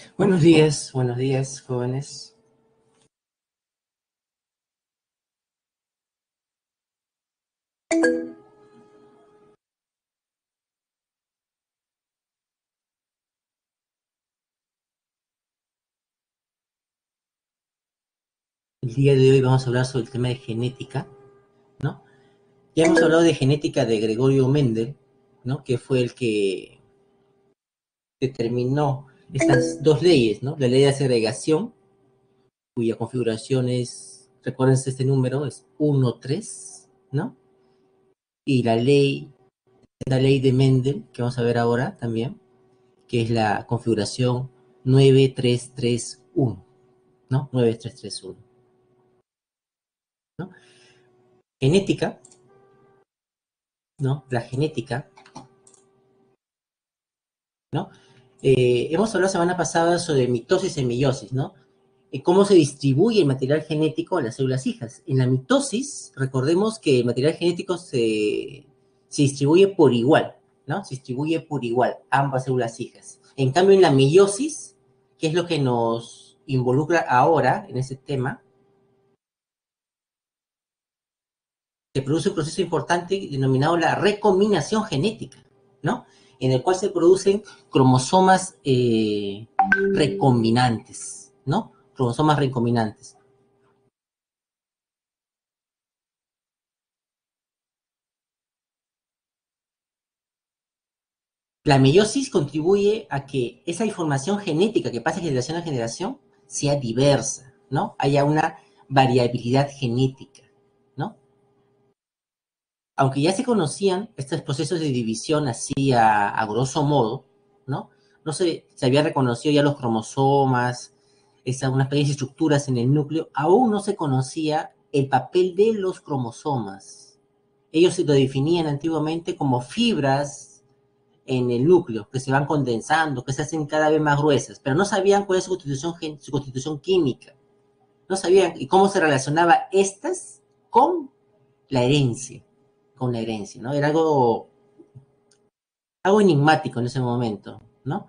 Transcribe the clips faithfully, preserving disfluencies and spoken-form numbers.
Buenos días, buenos días, jóvenes. El día de hoy vamos a hablar sobre el tema de genética, ¿no? Ya hemos hablado de genética de Gregorio Mendel, ¿no? Que fue el que determinó estas dos leyes, ¿no? La ley de segregación, cuya configuración es, recuerden este número, es uno tres, ¿no? Y la ley, la ley de Mendel, que vamos a ver ahora también, que es la configuración nueve tres tres uno, ¿no? nueve tres tres uno, ¿no? Genética, ¿no? La genética, ¿no? Eh, hemos hablado la semana pasada sobre mitosis y meiosis, ¿no? Y cómo se distribuye el material genético a las células hijas. En la mitosis, recordemos que el material genético se, se distribuye por igual, ¿no? Se distribuye por igual, ambas células hijas. En cambio, en la meiosis, que es lo que nos involucra ahora en ese tema, se produce un proceso importante denominado la recombinación genética, ¿no? En el cual se producen cromosomas eh, recombinantes, ¿no? Cromosomas recombinantes. La meiosis contribuye a que esa información genética que pasa de generación a generación sea diversa, ¿no? Haya una variabilidad genética, ¿no? Aunque ya se conocían estos procesos de división así a, a grosso modo, ¿no? No se, se había reconocido ya los cromosomas, esa, unas pequeñas estructuras en el núcleo, aún no se conocía el papel de los cromosomas. Ellos se lo definían antiguamente como fibras en el núcleo, que se van condensando, que se hacen cada vez más gruesas, pero no sabían cuál es su constitución, su constitución química. No sabían y cómo se relacionaba estas con la herencia, con la herencia, ¿no? Era algo, algo enigmático en ese momento, ¿no?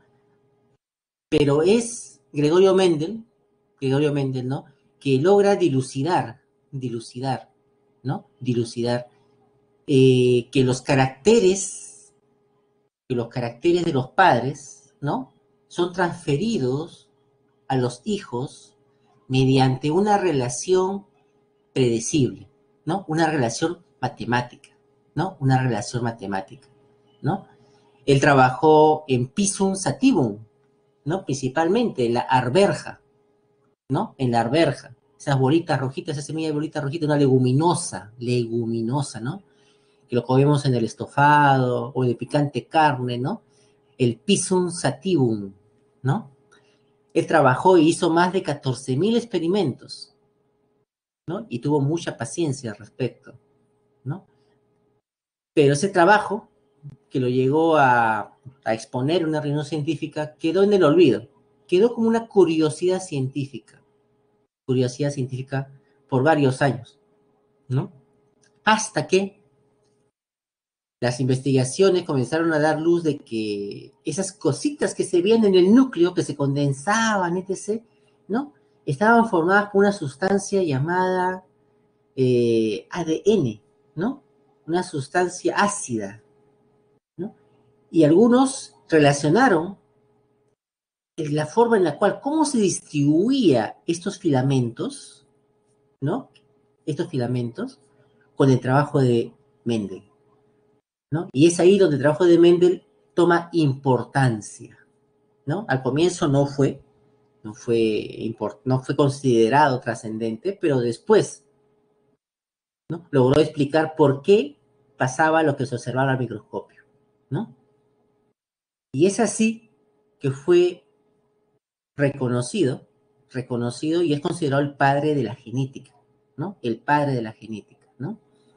Pero es Gregorio Mendel, Gregorio Mendel, ¿no? Que logra dilucidar, dilucidar, ¿no? Dilucidar eh, que los caracteres, que los caracteres de los padres, ¿no? Son transferidos a los hijos mediante una relación predecible, ¿no? Una relación matemática, ¿no? Una relación matemática, ¿no? Él trabajó en Pisum sativum, ¿no? Principalmente en la arberja, ¿no? En la arberja. Esas bolitas rojitas, esa semilla de bolitas rojitas, una leguminosa, leguminosa, ¿no? Que lo comemos en el estofado o en el picante carne, ¿no? El Pisum sativum, ¿no? Él trabajó y hizo más de catorce mil experimentos, ¿no? Y tuvo mucha paciencia al respecto, ¿no? Pero ese trabajo, que lo llegó a, a exponer en una reunión científica, quedó en el olvido. Quedó como una curiosidad científica, curiosidad científica por varios años, ¿no? Hasta que las investigaciones comenzaron a dar luz de que esas cositas que se veían en el núcleo, que se condensaban, etcétera, ¿no? Estaban formadas por una sustancia llamada eh, A D N, ¿no? Una sustancia ácida, ¿no? Y algunos relacionaron la forma en la cual, cómo se distribuía estos filamentos, ¿no? Estos filamentos con el trabajo de Mendel, ¿no? Y es ahí donde el trabajo de Mendel toma importancia, ¿no? Al comienzo no fue, no fue, import, no fue considerado trascendente, pero después, ¿no? Logró explicar por qué pasaba lo que se observaba al microscopio, ¿no? Y es así que fue reconocido, reconocido y es considerado el padre de la genética, ¿no? El padre de la genética, ¿no?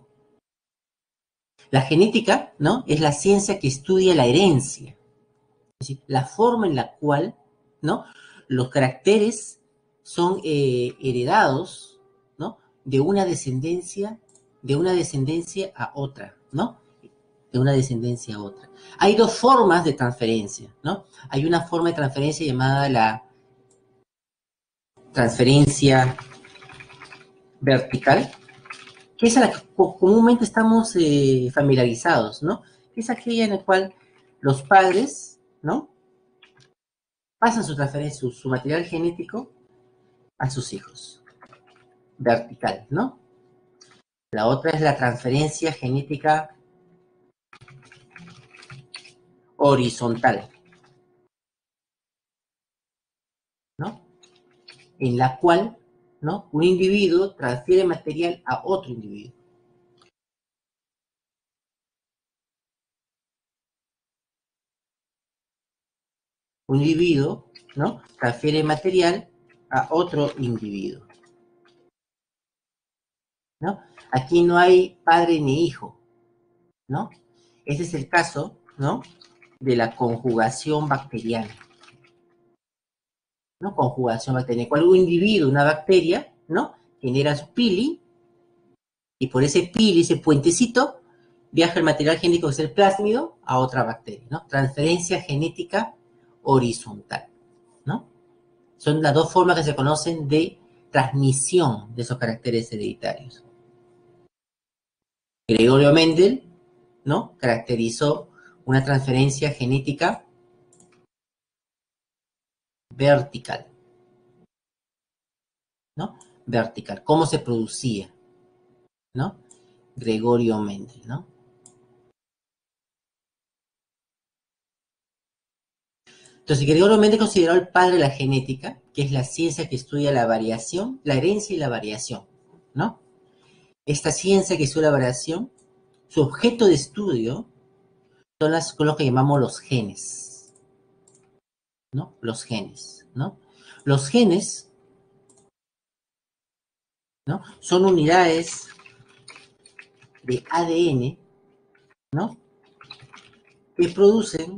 La genética, ¿no? Es la ciencia que estudia la herencia, es decir, la forma en la cual, ¿no? Los caracteres son eh, heredados, ¿no? De una descendencia, de una descendencia a otra, ¿no? De una descendencia a otra. Hay dos formas de transferencia, ¿no? Hay una forma de transferencia llamada la transferencia vertical, que es a la que comúnmente estamos eh, familiarizados, ¿no? Es aquella en la cual los padres, ¿no?, pasan su transferencia, su, su material genético a sus hijos. Vertical, ¿no? La otra es la transferencia genética horizontal, ¿no? En la cual, ¿no?, un individuo transfiere material a otro individuo. Un individuo, ¿no?, transfiere material a otro individuo, ¿no? Aquí no hay padre ni hijo, ¿no? Ese es el caso, ¿no?, de la conjugación bacteriana, ¿no? Conjugación bacteriana. Cuando un individuo, una bacteria, ¿no?, genera su pili, y por ese pili, ese puentecito, viaja el material genético, que es el plásmido, a otra bacteria, ¿no? Transferencia genética horizontal, ¿no? Son las dos formas que se conocen de transmisión de esos caracteres hereditarios. Gregorio Mendel, ¿no?, caracterizó una transferencia genética vertical, ¿no? Vertical. ¿Cómo se producía? ¿No? Gregorio Mendel, ¿no? Entonces, Gregorio Mendel consideró el padre de la genética, que es la ciencia que estudia la variación, la herencia y la variación, ¿no? Esta ciencia que estudia la variación, su objeto de estudio son las, con lo que llamamos los genes, ¿no? Los genes, ¿no? Los genes, ¿no?, son unidades de A D N, ¿no?, que producen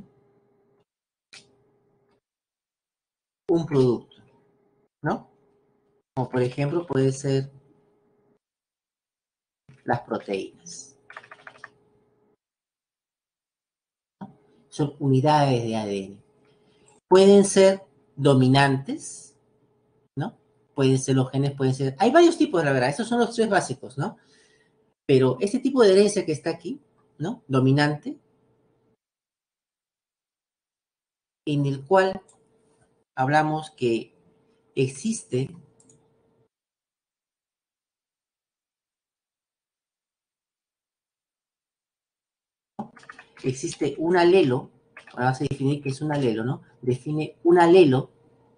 un producto, ¿no? Como por ejemplo puede ser las proteínas. Son unidades de A D N. Pueden ser dominantes, ¿no? Pueden ser los genes, pueden ser... Hay varios tipos, la verdad. Estos son los tres básicos, ¿no? Pero este tipo de herencia que está aquí, ¿no?, dominante, en el cual hablamos que existe existe un alelo. Ahora vamos a definir qué es un alelo, ¿no? Define un alelo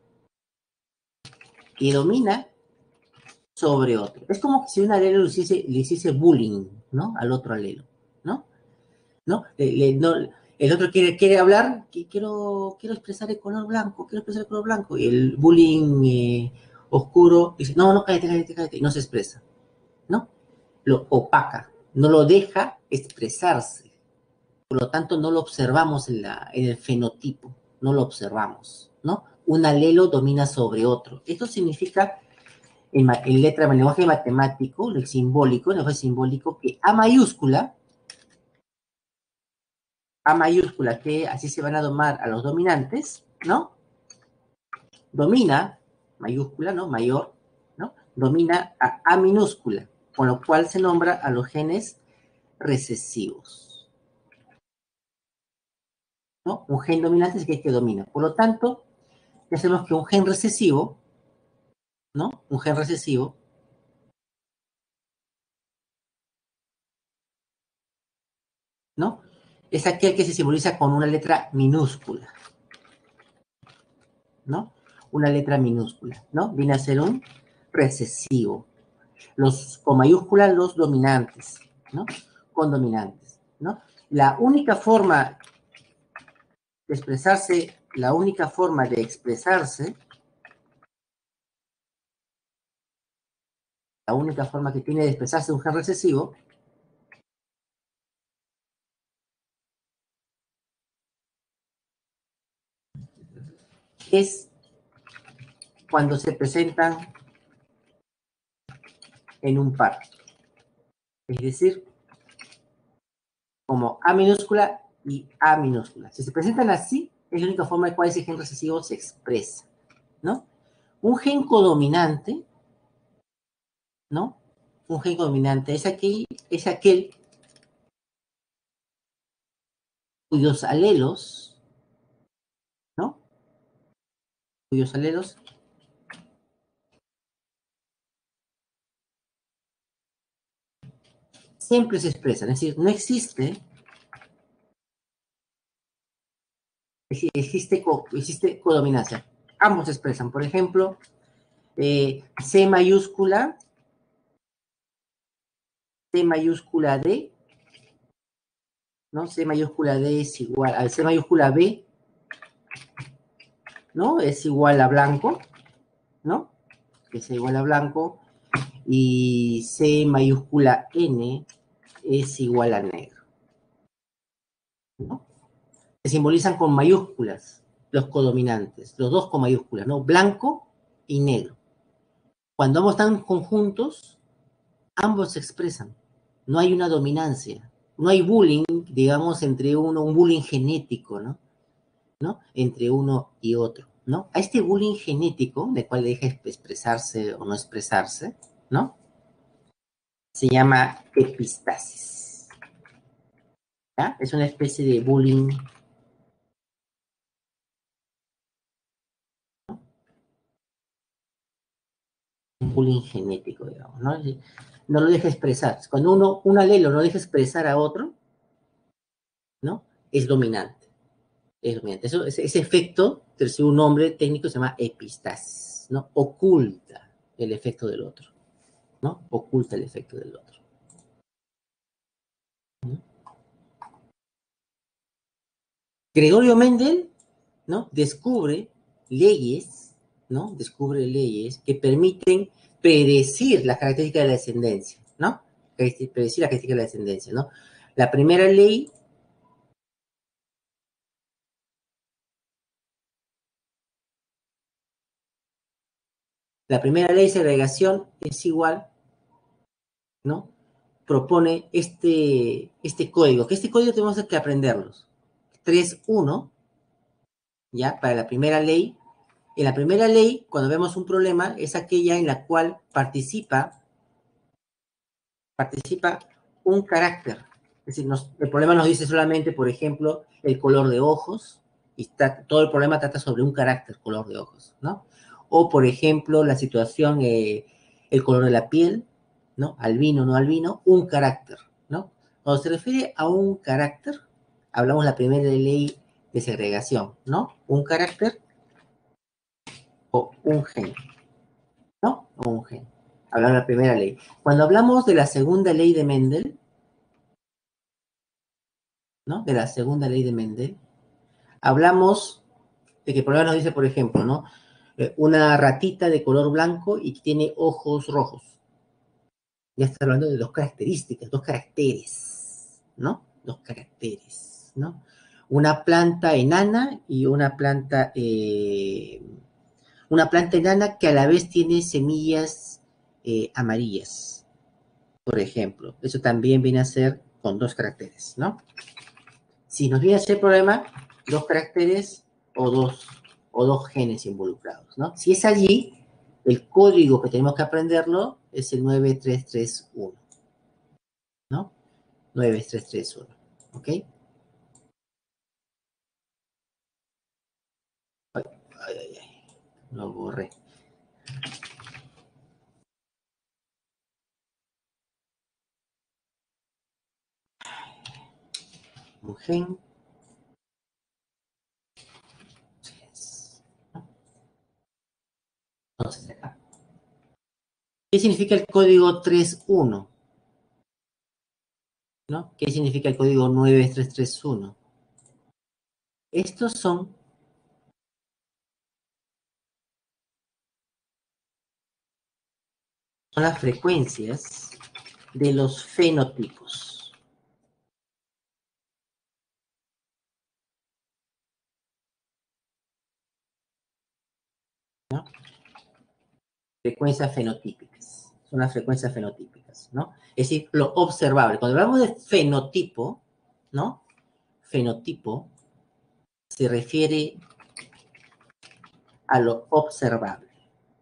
que domina sobre otro. Es como si un alelo le hiciese, le hiciese bullying, ¿no?, al otro alelo, ¿no? ¿No? Le, le, no el otro quiere, quiere hablar, que quiero, quiero expresar el color blanco, quiero expresar el color blanco, y el bullying eh, oscuro dice, no, no, cállate, cállate, cállate, y no se expresa, ¿no? Lo opaca, no lo deja expresarse. Por lo tanto, no lo observamos en, la, en el fenotipo, no lo observamos, ¿no? Un alelo domina sobre otro. Esto significa, en, en letra, en lenguaje matemático, el simbólico, el lenguaje simbólico, que A mayúscula, A mayúscula, que así se van a domar a los dominantes, ¿no? Domina, mayúscula, ¿no?, mayor, ¿no?, domina a A minúscula, con lo cual se nombra a los genes recesivos, ¿no? Un gen dominante es el que domina. Por lo tanto, ya sabemos que un gen recesivo, ¿no? Un gen recesivo ¿no?, es aquel que se simboliza con una letra minúscula, ¿no? Una letra minúscula, ¿no? Viene a ser un recesivo. Los con mayúscula, los dominantes, ¿no? Con dominantes, ¿no? La única forma de expresarse, la única forma de expresarse, la única forma que tiene de expresarse un gen recesivo es cuando se presentan en un par. Es decir, como A minúscula y A minúscula. Si se presentan así, es la única forma en la cual ese gen recesivo se expresa, ¿no? Un gen codominante, ¿no? Un gen codominante es aquel, es aquel cuyos alelos, ¿no? Cuyos alelos siempre se expresan. Es decir, no existe, existe, existe codominancia. Ambos se expresan. Por ejemplo, eh, C mayúscula, C mayúscula D, ¿no? C mayúscula D es igual a C mayúscula B, ¿no? Es igual a blanco, ¿no? Que es igual a blanco. Y C mayúscula N es igual a negro, ¿no? Se simbolizan con mayúsculas los codominantes, los dos con mayúsculas, ¿no? Blanco y negro. Cuando ambos están conjuntos, ambos se expresan. No hay una dominancia. No hay bullying, digamos, entre uno, un bullying genético, ¿no? ¿No? Entre uno y otro, ¿no? A este bullying genético, de cual deja expresarse o no expresarse, ¿no? Se llama epistasis. ¿Ya? Es una especie de bullying, ¿no? Un bullying genético, digamos, ¿no? No lo deja expresar. Cuando uno, un alelo no deja expresar a otro, ¿no? Es dominante. Es dominante. Eso, ese, ese efecto, según un nombre técnico, se llama epistasis, ¿no? Oculta el efecto del otro, ¿no? Oculta el efecto del otro. ¿No? Gregorio Mendel, ¿no? Descubre leyes, ¿no? Descubre leyes que permiten predecir las características de la descendencia, ¿no? Predecir las características de la descendencia, ¿no? La primera ley La primera ley de segregación es igual, ¿no? Propone este, este código, que este código tenemos que aprenderlos. tres punto uno, ¿ya? Para la primera ley. En la primera ley, cuando vemos un problema, es aquella en la cual participa, participa un carácter. Es decir, nos, el problema nos dice solamente, por ejemplo, el color de ojos, y está, todo el problema trata sobre un carácter, color de ojos, ¿no? O, por ejemplo, la situación, eh, el color de la piel, ¿no? Albino, no albino, un carácter, ¿no? Cuando se refiere a un carácter, hablamos de la primera ley de segregación, ¿no? Un carácter o un gen, ¿no? O un gen. Hablamos de la primera ley. Cuando hablamos de la segunda ley de Mendel, ¿no? De la segunda ley de Mendel, hablamos de que el problema nos dice, por ejemplo, ¿no? Eh, una ratita de color blanco y que tiene ojos rojos. Ya está hablando de dos características, dos caracteres, ¿no? Dos caracteres, ¿no? Una planta enana y una planta, eh, una planta enana que a la vez tiene semillas eh, amarillas, por ejemplo. Eso también viene a ser con dos caracteres, ¿no? Si nos viene a ser problema, dos caracteres o dos, o dos genes involucrados, ¿no? Si es allí, el código que tenemos que aprenderlo es el nueve tres tres uno, ¿no? nueve tres tres uno, ¿ok? Ay, ay, ay, ay. Lo borré. Un gen. Entonces, acá. ¿Qué significa el código tres uno? ¿No? ¿Qué significa el código nueve tres tres uno? Estos son son las frecuencias de los fenotipos, ¿no? Frecuencias fenotípicas. Son las frecuencias fenotípicas, ¿no? Es decir, lo observable. Cuando hablamos de fenotipo, ¿no? Fenotipo se refiere a lo observable,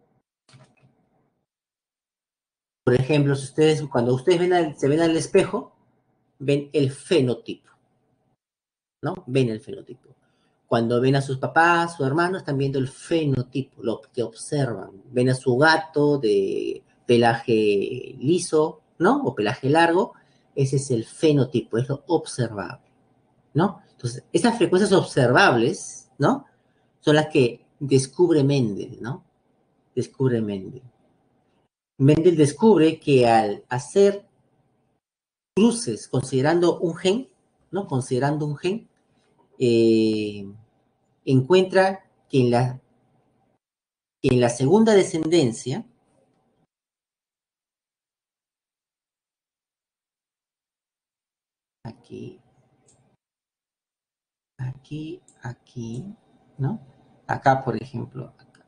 Por ejemplo, si ustedes, cuando ustedes ven al, se ven al espejo, ven el fenotipo, ¿no? Ven el fenotipo. Cuando ven a sus papás, su hermano, están viendo el fenotipo, lo que observan. Ven a su gato de pelaje liso, ¿no? O pelaje largo. Ese es el fenotipo, es lo observable, ¿no? Entonces, esas frecuencias observables, ¿no? Son las que descubre Mendel, ¿no? Descubre Mendel. Mendel descubre que al hacer cruces considerando un gen, ¿no? Considerando un gen, eh, encuentra que en la, que en la segunda descendencia, aquí, aquí, aquí, ¿no? Acá, por ejemplo, acá,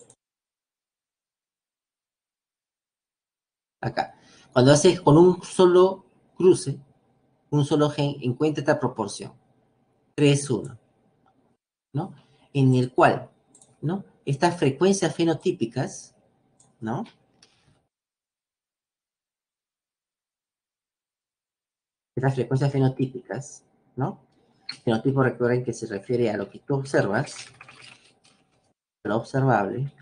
acá. Cuando haces con un solo cruce, un solo gen, encuentra esta proporción, tres uno, ¿no? En el cual, ¿no? Estas frecuencias fenotípicas, ¿no? Estas frecuencias fenotípicas, ¿no? Fenotipo, recuerden que se refiere a lo que tú observas, lo observable,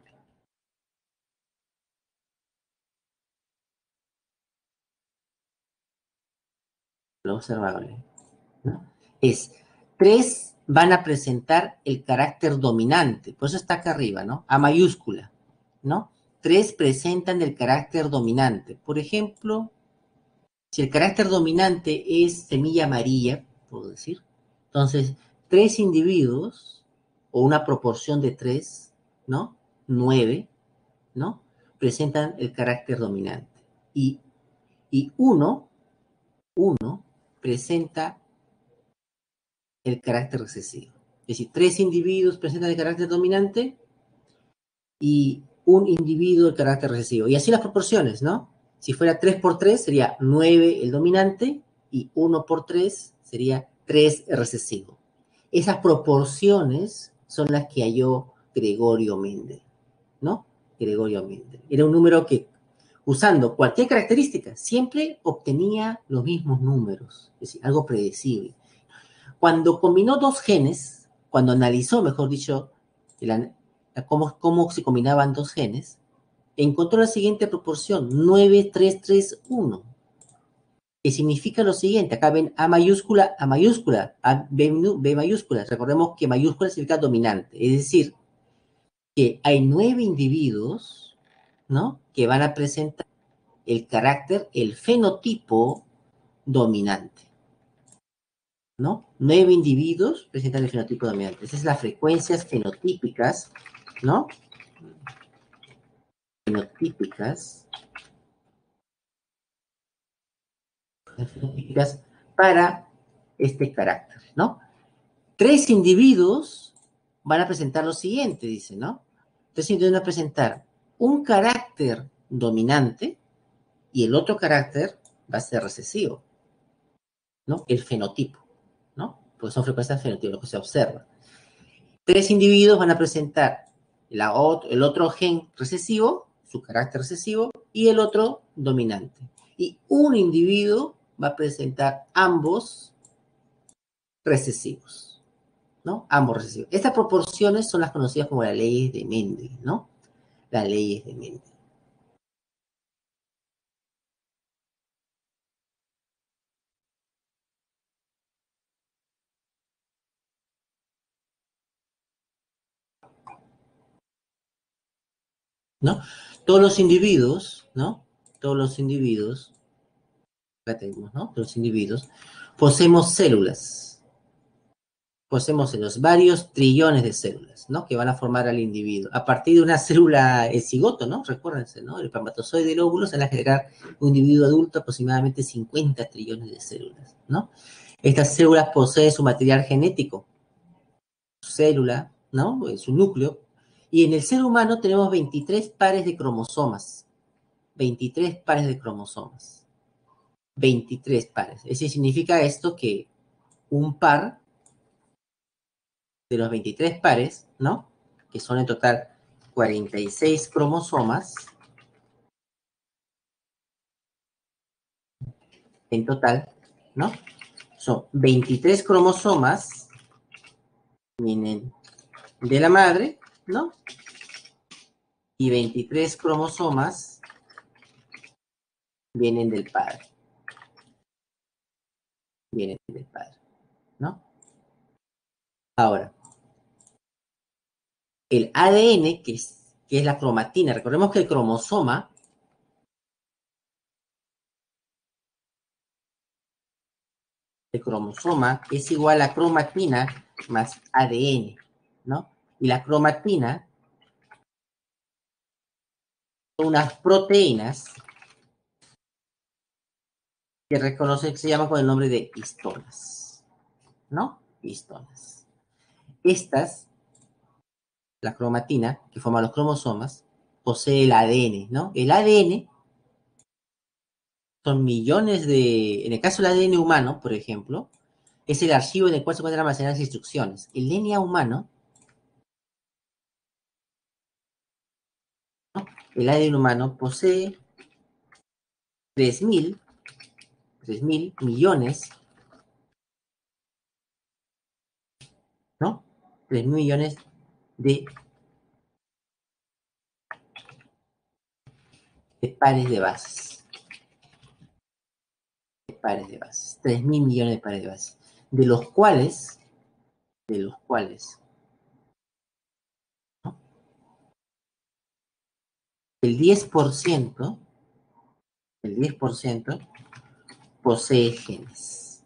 lo observable, ¿no? Es, tres van a presentar el carácter dominante, por eso está acá arriba, ¿no? A mayúscula, ¿no? Tres presentan el carácter dominante. Por ejemplo, si el carácter dominante es semilla amarilla, puedo decir, entonces, tres individuos, o una proporción de tres, ¿no? Nueve, ¿no? Presentan el carácter dominante. Y, y uno, uno presenta el carácter recesivo. Es decir, tres individuos presentan el carácter dominante y un individuo el carácter recesivo. Y así las proporciones, ¿no? Si fuera tres por tres sería nueve el dominante y uno por tres sería tres el recesivo. Esas proporciones son las que halló Gregorio Mendel, ¿no? Gregorio Mendel. Era un número que, usando cualquier característica, siempre obtenía los mismos números, es decir, algo predecible. Cuando combinó dos genes, cuando analizó, mejor dicho, el, cómo, cómo se combinaban dos genes, encontró la siguiente proporción, nueve tres tres uno, que significa lo siguiente, acá ven A mayúscula, A mayúscula, A, B, B mayúscula, recordemos que mayúscula significa dominante, es decir, que hay nueve individuos, ¿no?, que van a presentar el carácter, el fenotipo dominante, ¿no? Nueve individuos presentan el fenotipo dominante. Esas son las frecuencias fenotípicas, ¿no? Fenotípicas, fenotípicas para este carácter, ¿no? Tres individuos van a presentar lo siguiente, dice, ¿no? Tres individuos van a presentar un carácter dominante y el otro carácter va a ser recesivo, ¿no? El fenotipo, ¿no? Porque son frecuencias fenotípicas, lo que se observa. Tres individuos van a presentar la, el otro gen recesivo, su carácter recesivo, y el otro dominante. Y un individuo va a presentar ambos recesivos, ¿no? Ambos recesivos. Estas proporciones son las conocidas como las leyes de Mendel, ¿no? Las leyes de Mendel. ¿No? Todos los individuos, ¿no? Todos los individuos, acá tenemos, ¿no? Todos los individuos, poseemos células, poseemos células, varios trillones de células, ¿no? Que van a formar al individuo. A partir de una célula el cigoto, ¿no? Recuérdense, ¿no? El espermatozoide del óvulo se van a generar un individuo adulto aproximadamente cincuenta trillones de células, ¿no? Estas células poseen su material genético, su célula, ¿no? Su núcleo. Y en el ser humano tenemos veintitrés pares de cromosomas. veintitrés pares de cromosomas. veintitrés pares. Eso significa esto que un par de los veintitrés pares, ¿no? Que son en total cuarenta y seis cromosomas, en total, ¿no? Son veintitrés cromosomas, vienen de la madre, ¿no? Y veintitrés cromosomas vienen del padre. Vienen del padre, ¿no? Ahora, el A D N, que es, que es la cromatina, recordemos que el cromosoma el cromosoma es igual a cromatina más A D N, ¿no? Y la cromatina son unas proteínas que reconocen que se llaman con el nombre de histonas, ¿no? Histonas. Estas, la cromatina, que forma los cromosomas, posee el A D N, ¿no? El A D N son millones de... En el caso del A D N humano, por ejemplo, es el archivo en el cual se pueden almacenar las instrucciones. El D N A humano, ¿no? El A D N humano posee tres mil millones, ¿no? tres mil millones de, de pares de bases. De pares de bases. tres mil millones de pares de bases. De los cuales, de los cuales, ¿no? El diez por ciento, el diez por ciento posee genes.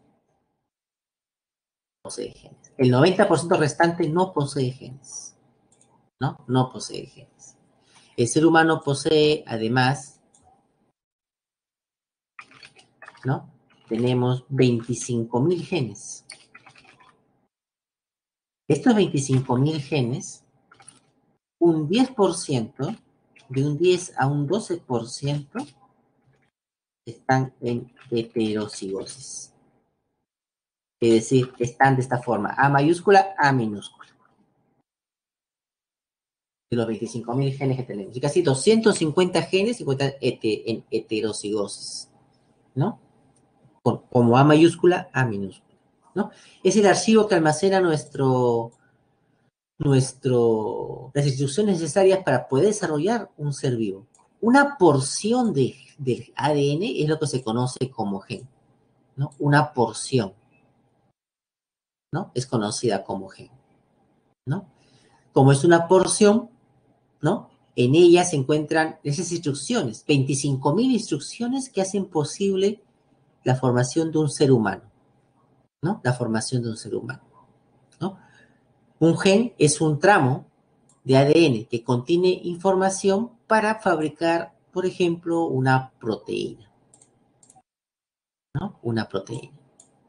Posee genes. El noventa por ciento restante no posee genes. ¿No? No posee genes. El ser humano posee, además, ¿no? Tenemos veinticinco mil genes. Estos veinticinco mil genes, un diez por ciento, de un diez a un doce por ciento, están en heterocigosis. Es decir, están de esta forma, A mayúscula, A minúscula. De los veinticinco mil genes que tenemos. Y casi doscientos cincuenta genes se encuentran en heterocigosis, ¿no? Como A mayúscula, A minúscula, ¿no? Es el archivo que almacena nuestro, nuestro, las instrucciones necesarias para poder desarrollar un ser vivo. Una porción de, del A D N es lo que se conoce como gen, ¿no? Una porción, ¿no? Es conocida como gen, ¿no? Como es una porción, ¿no? En ella se encuentran esas instrucciones, veinticinco mil instrucciones que hacen posible la formación de un ser humano, ¿no? La formación de un ser humano, ¿no? Un gen es un tramo de A D N que contiene información para fabricar, por ejemplo, una proteína, ¿no? Una proteína.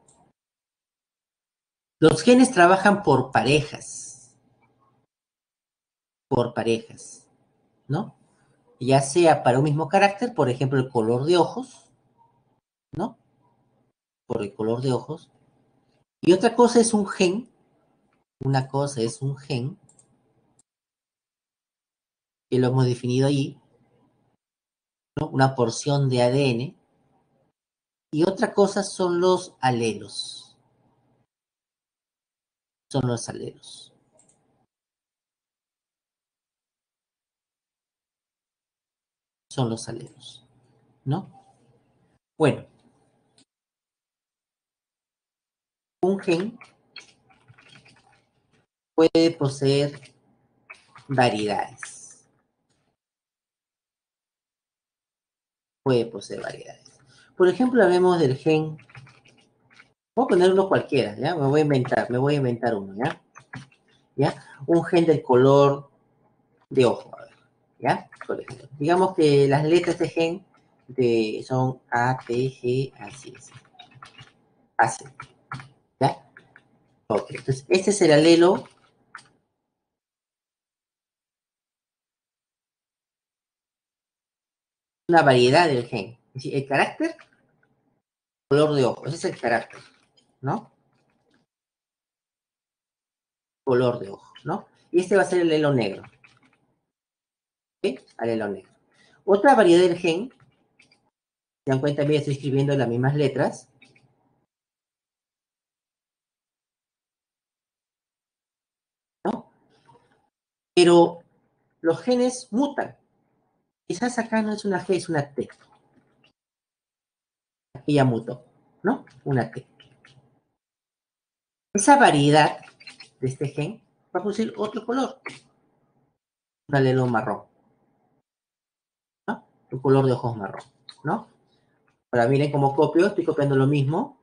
Los genes trabajan por parejas, por parejas, ¿no? Ya sea para un mismo carácter, por ejemplo, el color de ojos, ¿no? Por el color de ojos. Y otra cosa es un gen, una cosa es un gen, que lo hemos definido ahí, ¿no? Una porción de A D N. Y otra cosa son los alelos. Son los alelos. Son los alelos, ¿no? Bueno, un gen puede poseer variedades. Puede poseer variedades. Por ejemplo, hablemos del gen. Voy a poner uno cualquiera, ¿ya? Me voy a inventar, me voy a inventar uno, ¿ya? ¿Ya? Un gen del color de ojo, a ver, ¿ya? Por ejemplo, digamos que las letras de gen de, son A, T, G, así es. Así, ¿ya? Ok, entonces este es el alelo. Una variedad del gen. Es decir, el carácter, color de ojo, ese es el carácter, ¿no? Color de ojo, ¿no? Y este va a ser el alelo negro. ¿Ok? Alelo negro. Otra variedad del gen ¿Se dan cuenta? Mira, estoy escribiendo las mismas letras. ¿No? Pero los genes mutan. Quizás acá no es una G, es una T. Aquí ya mutó, ¿no? Una T. Esa variedad de este gen va a producir otro color. Un alelo marrón, ¿no? Un color de ojos marrón, ¿no? Ahora miren cómo copio, estoy copiando lo mismo.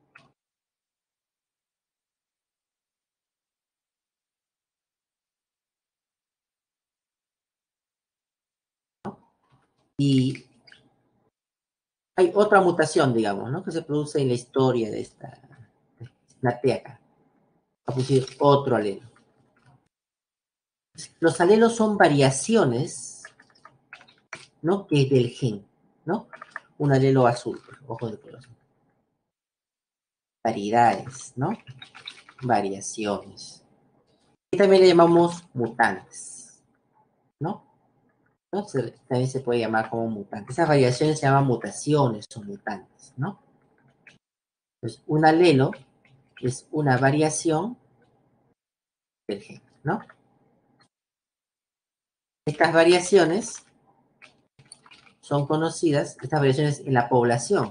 ¿No? Y hay otra mutación, digamos, ¿no? Que se produce en la historia de esta, la T acá. Va a producir otro alelo. Los alelos son variaciones, ¿no? Que es del gen, ¿no? Un alelo azul, ojo de color. Variedades, ¿no? Variaciones. Y también le llamamos mutantes, ¿no? ¿No? Se, también se puede llamar como mutantes. Esas variaciones se llaman mutaciones o mutantes, ¿no? Entonces, un alelo es una variación del gen, ¿no? Estas variaciones son conocidas, estas variaciones en la población,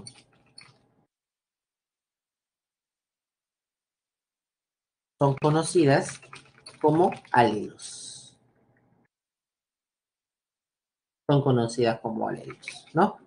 son conocidas como alelos. Son conocidas como alelos, ¿no?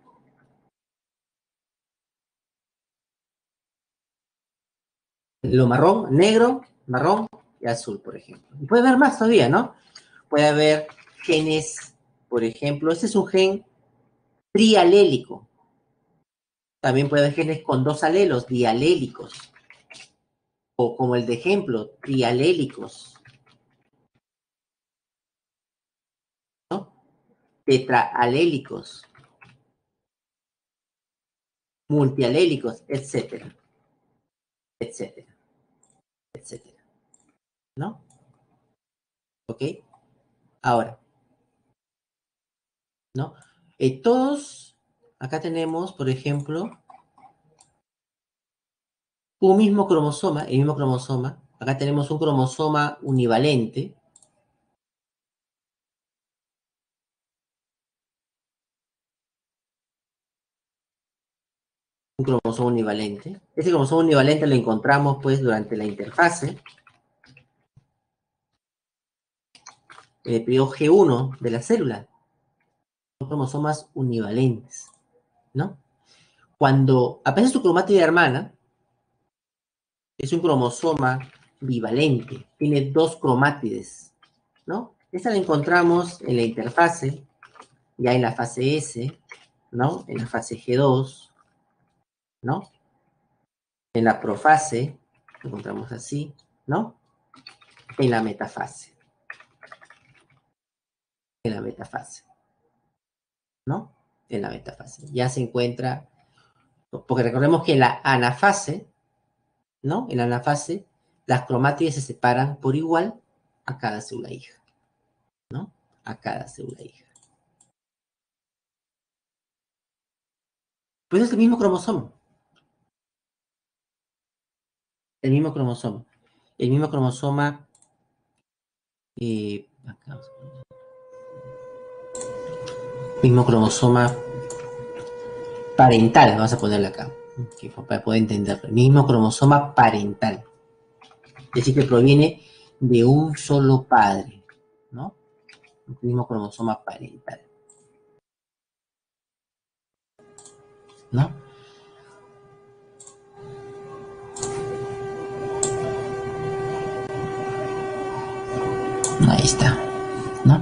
Lo marrón, negro, marrón y azul, por ejemplo. Y puede haber más todavía, ¿no? Puede haber genes, por ejemplo, este es un gen trialélico. También puede haber genes con dos alelos, dialélicos. O como el de ejemplo, trialélicos. ¿No? Tetraalélicos. Multialélicos, etcétera. Etcétera. Etcétera. ¿No? ¿Ok? Ahora, ¿no? Eh, todos, acá tenemos, por ejemplo, un mismo cromosoma, el mismo cromosoma. Acá tenemos un cromosoma univalente. Un cromosoma univalente. Ese cromosoma univalente lo encontramos, pues, durante la interfase. En el periodo G uno de la célula. Son cromosomas univalentes, ¿no? Cuando aparece su cromátide hermana, es un cromosoma bivalente, tiene dos cromátides, ¿no? Esta la encontramos en la interfase, ya en la fase S, ¿no? En la fase G dos, ¿no? En la profase, lo encontramos así, ¿no? En la metafase. En la metafase, ¿no? En la metafase. Ya se encuentra, porque recordemos que en la anafase, ¿no? En la anafase, las cromátides se separan por igual a cada célula hija, ¿no? A cada célula hija. Pues es el mismo cromosoma. El mismo cromosoma. El mismo cromosoma. Eh, acá, mismo cromosoma parental, vamos a ponerle acá, que para poder entenderlo. El mismo cromosoma parental. Es decir, que proviene de un solo padre, ¿no? El mismo cromosoma parental, ¿no? Ahí está, ¿no?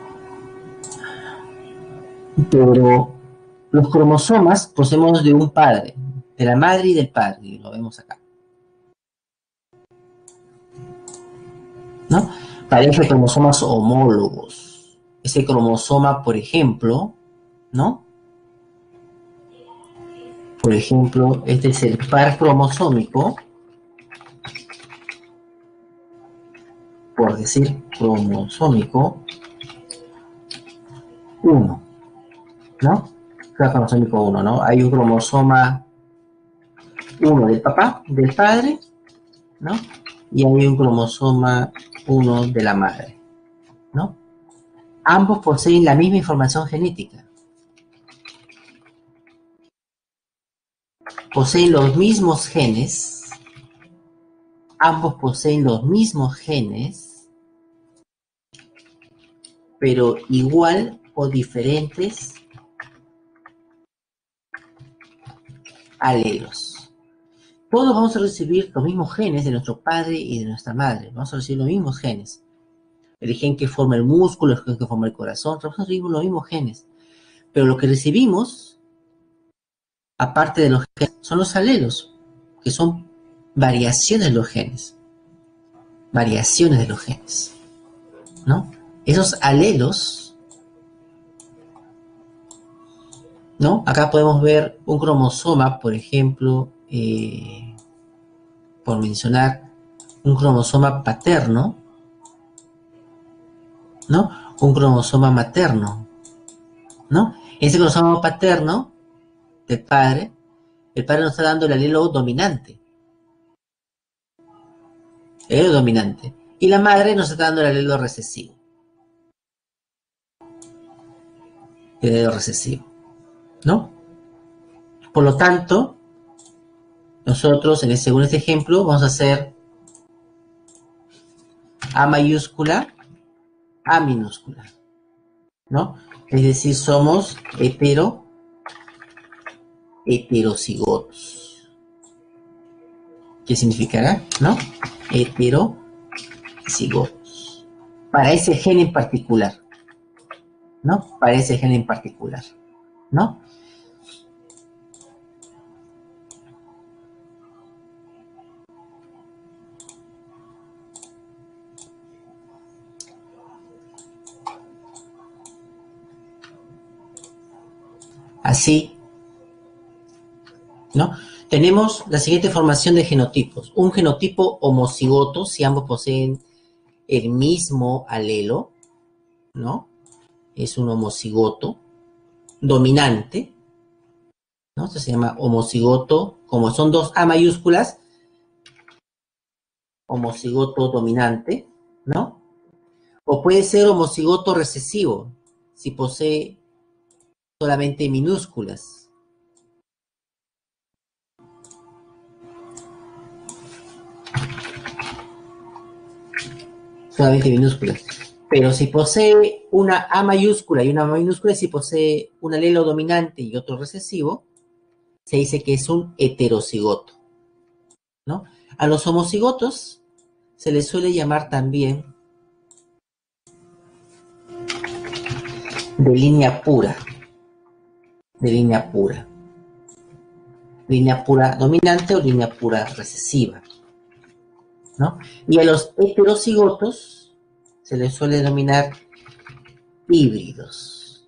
Pero los cromosomas procedemos de un padre, de la madre y del padre, lo vemos acá, ¿no? Pareja de cromosomas homólogos. Ese cromosoma, por ejemplo, ¿no? Por ejemplo, este es el par cromosómico, por decir cromosómico uno, ¿no? cromosómico uno, ¿no? Hay un cromosoma uno del papá, del padre, ¿no? Y hay un cromosoma uno de la madre, ¿no? Ambos poseen la misma información genética. Poseen los mismos genes. Ambos poseen los mismos genes, pero igual o diferentes alelos. Todos vamos a recibir los mismos genes de nuestro padre y de nuestra madre. Vamos a recibir los mismos genes. El gen que forma el músculo, el gen que forma el corazón, todos recibimos los mismos genes. Pero lo que recibimos, aparte de los genes, son los alelos, que son variaciones de los genes. Variaciones de los genes, ¿no? Esos alelos, ¿no? Acá podemos ver un cromosoma, por ejemplo, eh, por mencionar un cromosoma paterno, ¿no? Un cromosoma materno, ¿no? Ese cromosoma paterno del padre, el padre nos está dando el alelo dominante. El alelo dominante. Y la madre nos está dando el alelo recesivo. El alelo recesivo, ¿no? Por lo tanto, nosotros, en este, según este ejemplo, vamos a hacer A mayúscula, A minúscula, ¿no? Es decir, somos hetero, heterocigotos. ¿Qué significará? ¿No? Heterocigotos. Para ese gen en particular, ¿no? Para ese gen en particular, ¿no? Así, ¿no? Tenemos la siguiente formación de genotipos. Un genotipo homocigoto, si ambos poseen el mismo alelo, ¿no? Es un homocigoto dominante, ¿no? Esto se llama homocigoto, como son dos A mayúsculas, homocigoto dominante, ¿no? O puede ser homocigoto recesivo, si posee solamente minúsculas. Solamente minúsculas. Pero si posee una A mayúscula y una minúscula, si posee un alelo dominante y otro recesivo, se dice que es un heterocigoto, ¿no? A los homocigotos se les suele llamar también de línea pura, de línea pura, línea pura dominante o línea pura recesiva, ¿no? Y a los heterocigotos se les suele denominar híbridos,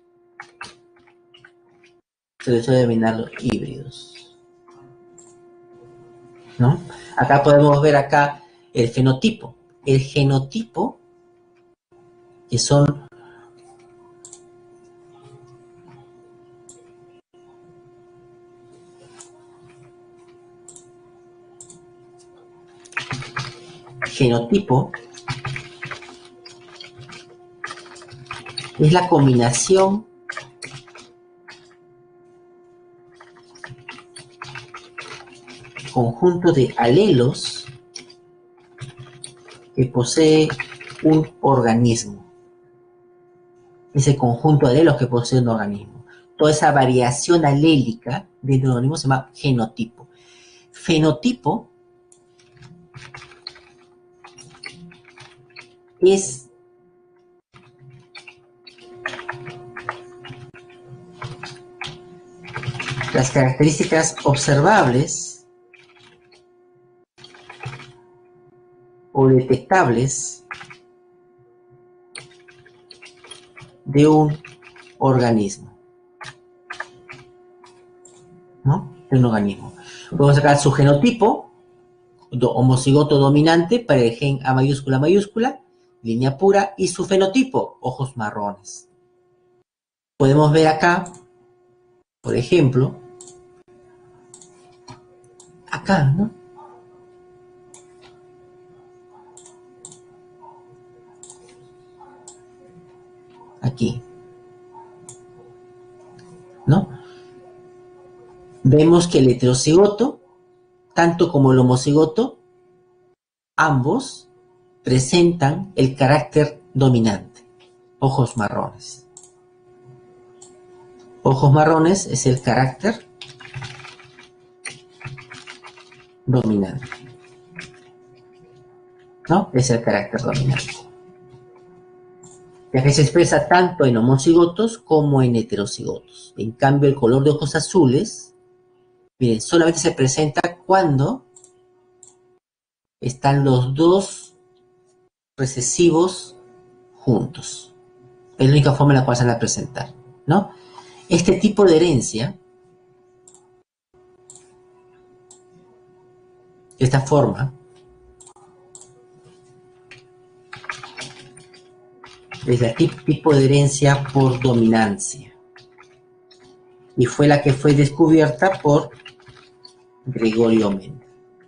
se les suele denominar los híbridos, ¿no? Acá podemos ver acá el fenotipo, el genotipo, que son genotipo es la combinación conjunto de alelos que posee un organismo. Ese conjunto de alelos que posee un organismo. Toda esa variación alélica dentro del organismo se llama genotipo. Fenotipo es las características observables o detectables de un organismo, ¿no? De un organismo. Podemos sacar su genotipo, homocigoto dominante para el gen A mayúscula mayúscula, línea pura, y su fenotipo, ojos marrones. Podemos ver acá Por ejemplo, acá, ¿no? Aquí, ¿no? Vemos que el heterocigoto, tanto como el homocigoto, ambos presentan el carácter dominante, ojos marrones. Ojos marrones es el carácter dominante, ¿no? Es el carácter dominante, ya que se expresa tanto en homocigotos como en heterocigotos. En cambio, el color de ojos azules, miren, solamente se presenta cuando están los dos recesivos juntos. Es la única forma en la cual se van a presentar, ¿no? Este tipo de herencia, esta forma, es la tipo de herencia por dominancia. Y fue la que fue descubierta por Gregorio Mendel.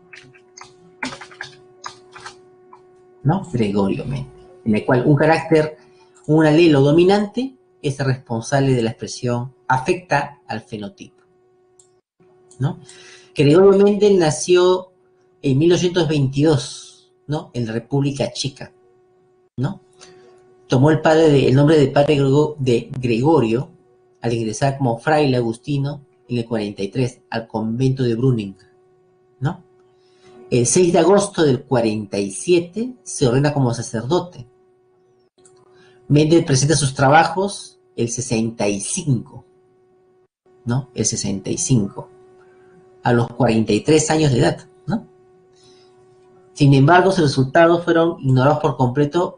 ¿No? Gregorio Mendel. En el cual un carácter, un alelo dominante es el responsable de la expresión, afecta al fenotipo, ¿no? Gregorio Mendel nació en mil ochocientos veintidós, ¿no? En la República Checa, ¿no? Tomó el, padre de, el nombre de padre de Gregorio al ingresar como fraile agustino en el cuarenta y tres al convento de Bruning, ¿no? El seis de agosto del cuarenta y siete se ordena como sacerdote. Mendel presenta sus trabajos el sesenta y cinco, ¿no? El sesenta y cinco, a los cuarenta y tres años de edad, ¿no? Sin embargo, sus resultados fueron ignorados por completo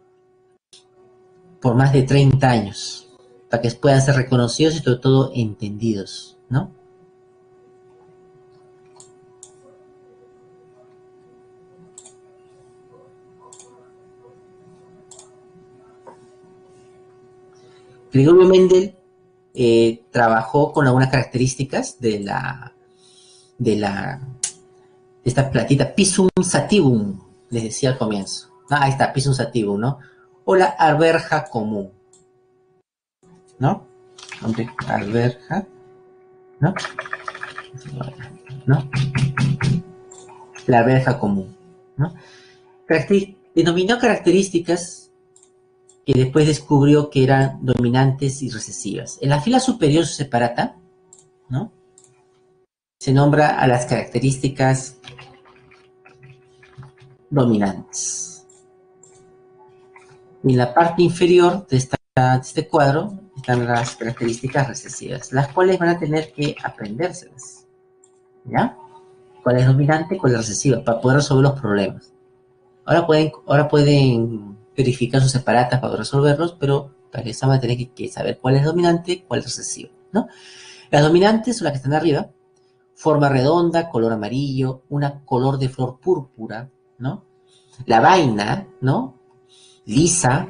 por más de treinta años, para que puedan ser reconocidos y sobre todo entendidos, ¿no? Gregorio Mendel eh, trabajó con algunas características de la de la de esta platita Pisum sativum, les decía al comienzo. Ah, ahí está, Pisum sativum, ¿no? O la arberja común, ¿no? Arberja, ¿no? ¿no? La arberja común, ¿no? Caracter denominó características que después descubrió que eran dominantes y recesivas. En la fila superior separata, ¿no? Se nombra a las características dominantes. Y en la parte inferior de, esta, de este cuadro están las características recesivas, las cuales van a tener que aprendérselas, ¿ya? ¿Cuál es dominante y cuál es recesiva? Para poder resolver los problemas. Ahora pueden, ahora pueden verificar sus separatas para resolverlos, pero para eso van a tener que, que saber cuál es dominante y cuál es recesiva, ¿no? Las dominantes son las que están arriba, forma redonda, color amarillo, una color de flor púrpura, ¿no? La vaina, ¿no? Lisa,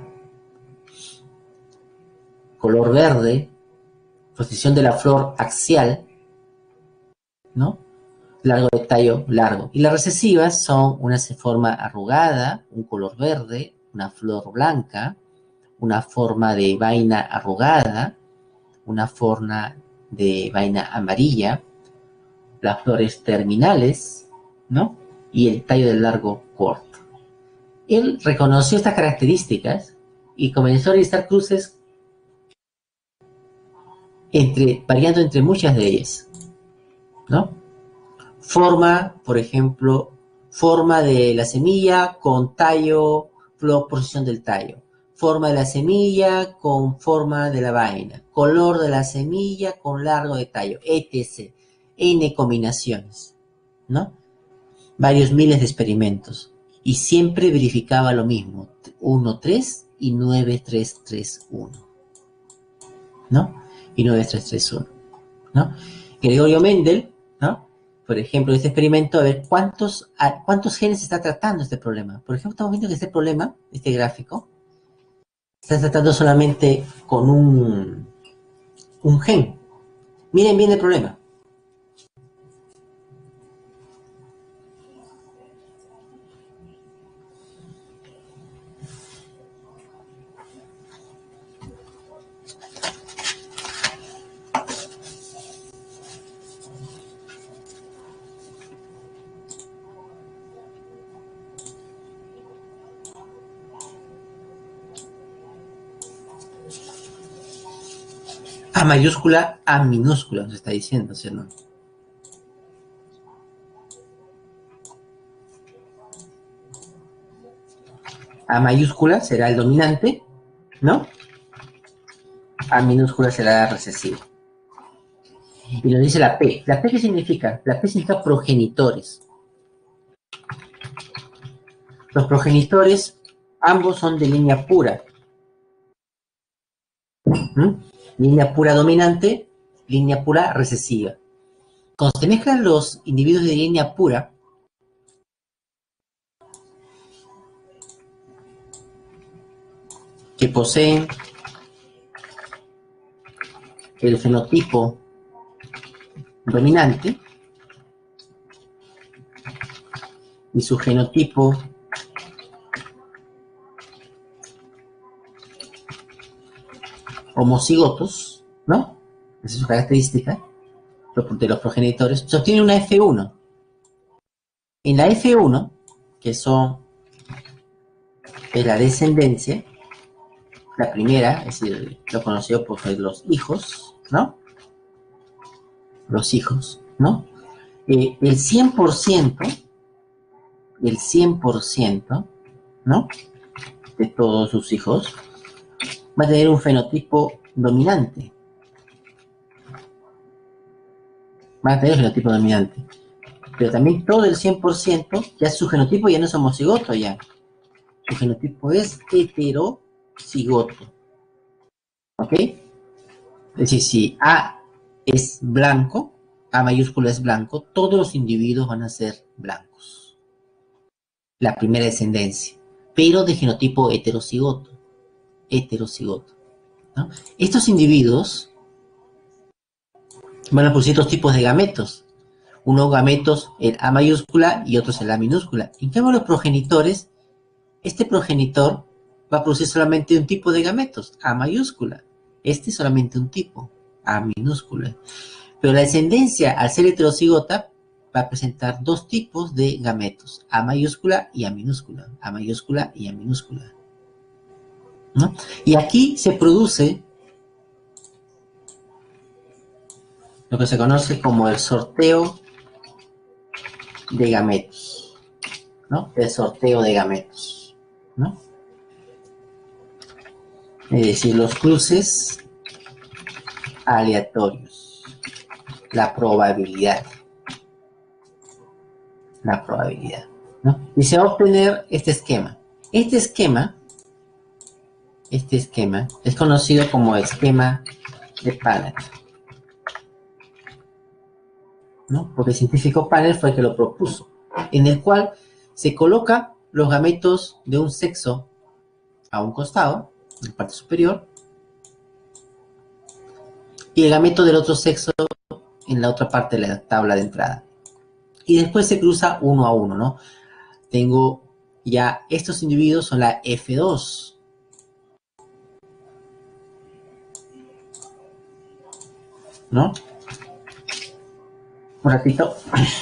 color verde, posición de la flor axial, ¿no? Largo de tallo largo. Y las recesivas son una forma arrugada, un color verde, una flor blanca, una forma de vaina arrugada, una forma de vaina amarilla, las flores terminales, ¿no? Y el tallo del largo corto. Él reconoció estas características y comenzó a realizar cruces entre, variando entre muchas de ellas, ¿no? Forma, por ejemplo, forma de la semilla con tallo, flor, posición del tallo. Forma de la semilla con forma de la vaina. Color de la semilla con largo de tallo, etcétera. N combinaciones, ¿no? Varios miles de experimentos. Y siempre verificaba lo mismo. uno, tres y nueve, tres, tres, uno. ¿No? Y nueve, tres, tres, uno. ¿No? Gregorio Mendel, ¿no? Por ejemplo, en este experimento, a ver cuántos, a, cuántos genes está tratando este problema. Por ejemplo, estamos viendo que este problema, este gráfico, está tratando solamente con un, un gen, Miren bien el problema. A mayúscula, A minúscula, nos está diciendo, ¿sí o no? A mayúscula será el dominante, ¿no? A minúscula será recesivo. Y nos dice la P. ¿La P qué significa? La P significa progenitores. Los progenitores, ambos son de línea pura. ¿Mm? Línea pura dominante, línea pura recesiva. Cuando se mezclan los individuos de línea pura, que poseen el fenotipo dominante y su genotipo homocigotos, ¿no? Esa es su característica de los progenitores. Se obtiene una F uno. En la F uno, que son de la descendencia, la primera, es decir, lo conocido por los hijos, ¿no? Los hijos, ¿no? Eh, el cien por ciento, el cien por ciento, ¿no? De todos sus hijos va a tener un fenotipo dominante. Va a tener un fenotipo dominante. Pero también todo el cien por ciento, ya su genotipo ya no es homocigoto ya. Su genotipo es heterocigoto. ¿Ok? Es decir, si A es blanco, A mayúscula es blanco, todos los individuos van a ser blancos. La primera descendencia. Pero de genotipo heterocigoto. Heterocigoto, ¿no? Estos individuos van a producir dos tipos de gametos. Unos gametos en A mayúscula y otros en A minúscula. En cambio, los progenitores, este progenitor va a producir solamente un tipo de gametos, A mayúscula. Este solamente un tipo, A minúscula. Pero la descendencia, al ser heterocigota, va a presentar dos tipos de gametos, A mayúscula y A minúscula. A mayúscula y A minúscula, ¿no? Y aquí se produce lo que se conoce como el sorteo de gametos, ¿no? El sorteo de gametos, ¿no? Es decir, los cruces aleatorios, la probabilidad, la probabilidad, ¿no? Y se va a obtener este esquema. Este esquema, este esquema es conocido como esquema de Panel, ¿no? Porque el científico Panel fue el que lo propuso, en el cual se coloca los gametos de un sexo a un costado, en la parte superior, y el gameto del otro sexo en la otra parte de la tabla de entrada. Y después se cruza uno a uno, ¿no? Tengo ya estos individuos son la F dos. ¿No? Un ratito.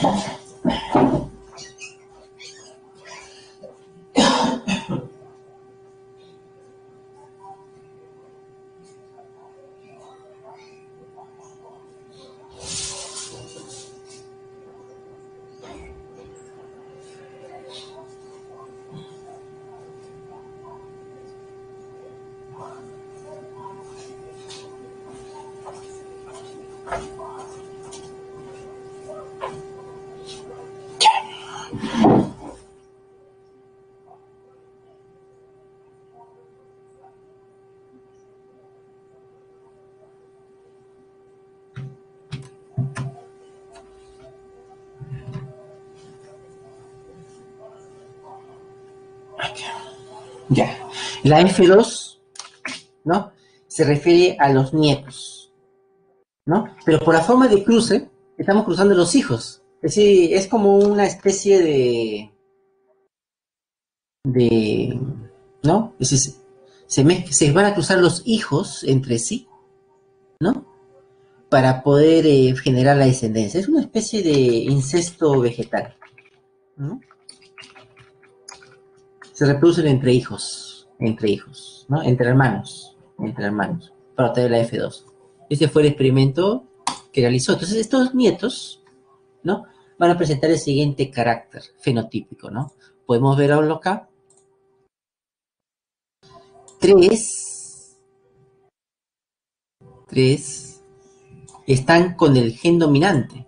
Ya. La F dos, ¿no? Se refiere a los nietos. ¿no? Pero por la forma de cruce, estamos cruzando los hijos. Es decir, es como una especie de, de ¿no? Es decir, se, mez- se van a cruzar los hijos entre sí, ¿no? Para poder eh, generar la descendencia. Es una especie de incesto vegetal, ¿no? Se reproducen entre hijos, entre hijos, ¿no? Entre hermanos, entre hermanos, para obtener la F dos. Ese fue el experimento que realizó. Entonces, estos nietos, ¿no? Van a presentar el siguiente carácter fenotípico, ¿no? Podemos verlo acá. Tres, tres están con el gen dominante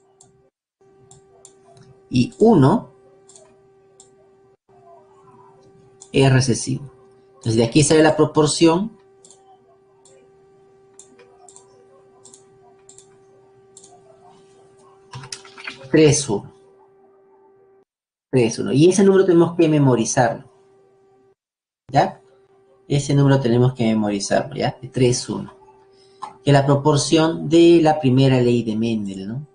y uno es recesivo. Entonces, de aquí sale la proporción tres uno. tres uno. Y ese número tenemos que memorizarlo, ¿ya? Ese número tenemos que memorizarlo, ¿ya? tres uno. Que es la proporción de la primera ley de Mendel, ¿no?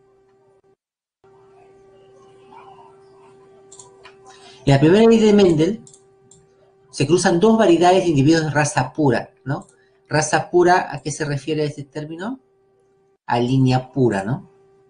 En la primera ley de Mendel se cruzan dos variedades de individuos de raza pura, ¿no? Raza pura, ¿a qué se refiere este término? A línea pura, ¿no?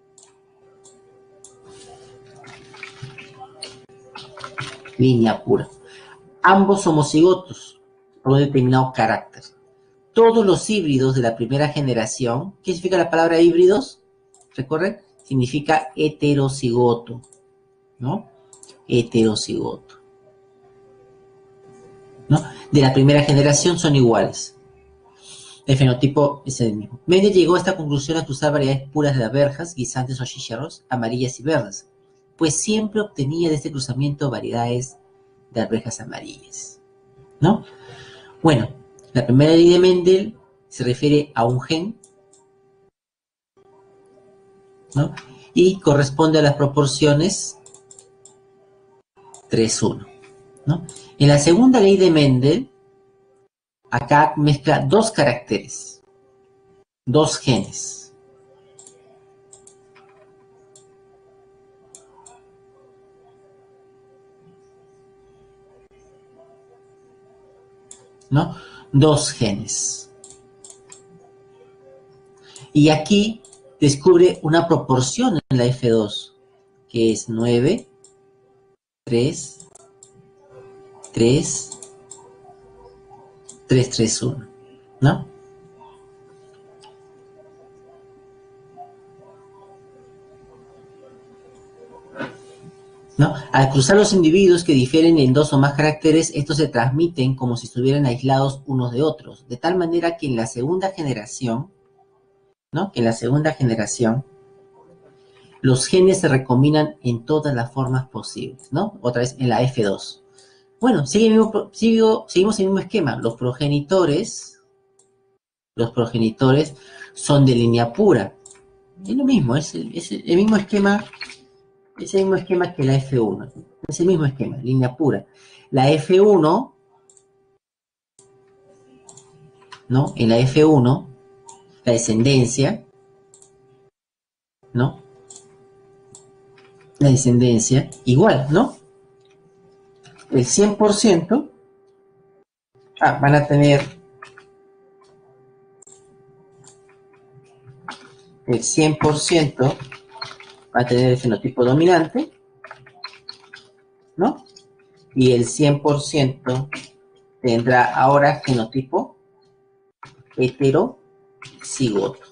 Línea pura. Ambos homocigotos por un determinado carácter. Todos los híbridos de la primera generación, ¿qué significa la palabra híbridos? ¿Recuerden? Significa heterocigoto, ¿no? Heterocigoto, ¿no? De la primera generación son iguales. El fenotipo es el mismo. Mendel llegó a esta conclusión al cruzar variedades puras de abejas, guisantes o chícharos, amarillas y verdes, pues siempre obtenía de este cruzamiento variedades de arvejas amarillas, ¿no? Bueno, la primera ley de Mendel se refiere a un gen, ¿no? Y corresponde a las proporciones tres uno, ¿no? En la segunda ley de Mendel, acá mezcla dos caracteres, dos genes, ¿no? Dos genes. Y aquí descubre una proporción en la F dos, que es nueve, tres, tres, tres, tres, uno, ¿no? ¿No? Al cruzar los individuos que difieren en dos o más caracteres, estos se transmiten como si estuvieran aislados unos de otros, de tal manera que en la segunda generación, ¿no? Que en la segunda generación, los genes se recombinan en todas las formas posibles, ¿no? Otra vez en la F dos. Bueno, sigue el mismo, sigo, seguimos el mismo esquema. Los progenitores, los progenitores son de línea pura. Es lo mismo, es el, es el mismo esquema, es el mismo esquema que la F uno. Es el mismo esquema, línea pura. La F uno, ¿no? En la F uno, la descendencia, ¿no? La descendencia, igual, ¿no? El cien por ciento, ah, van a tener el cien por ciento, va a tener el fenotipo dominante, ¿no? Y el cien por ciento tendrá ahora genotipo heterocigoto,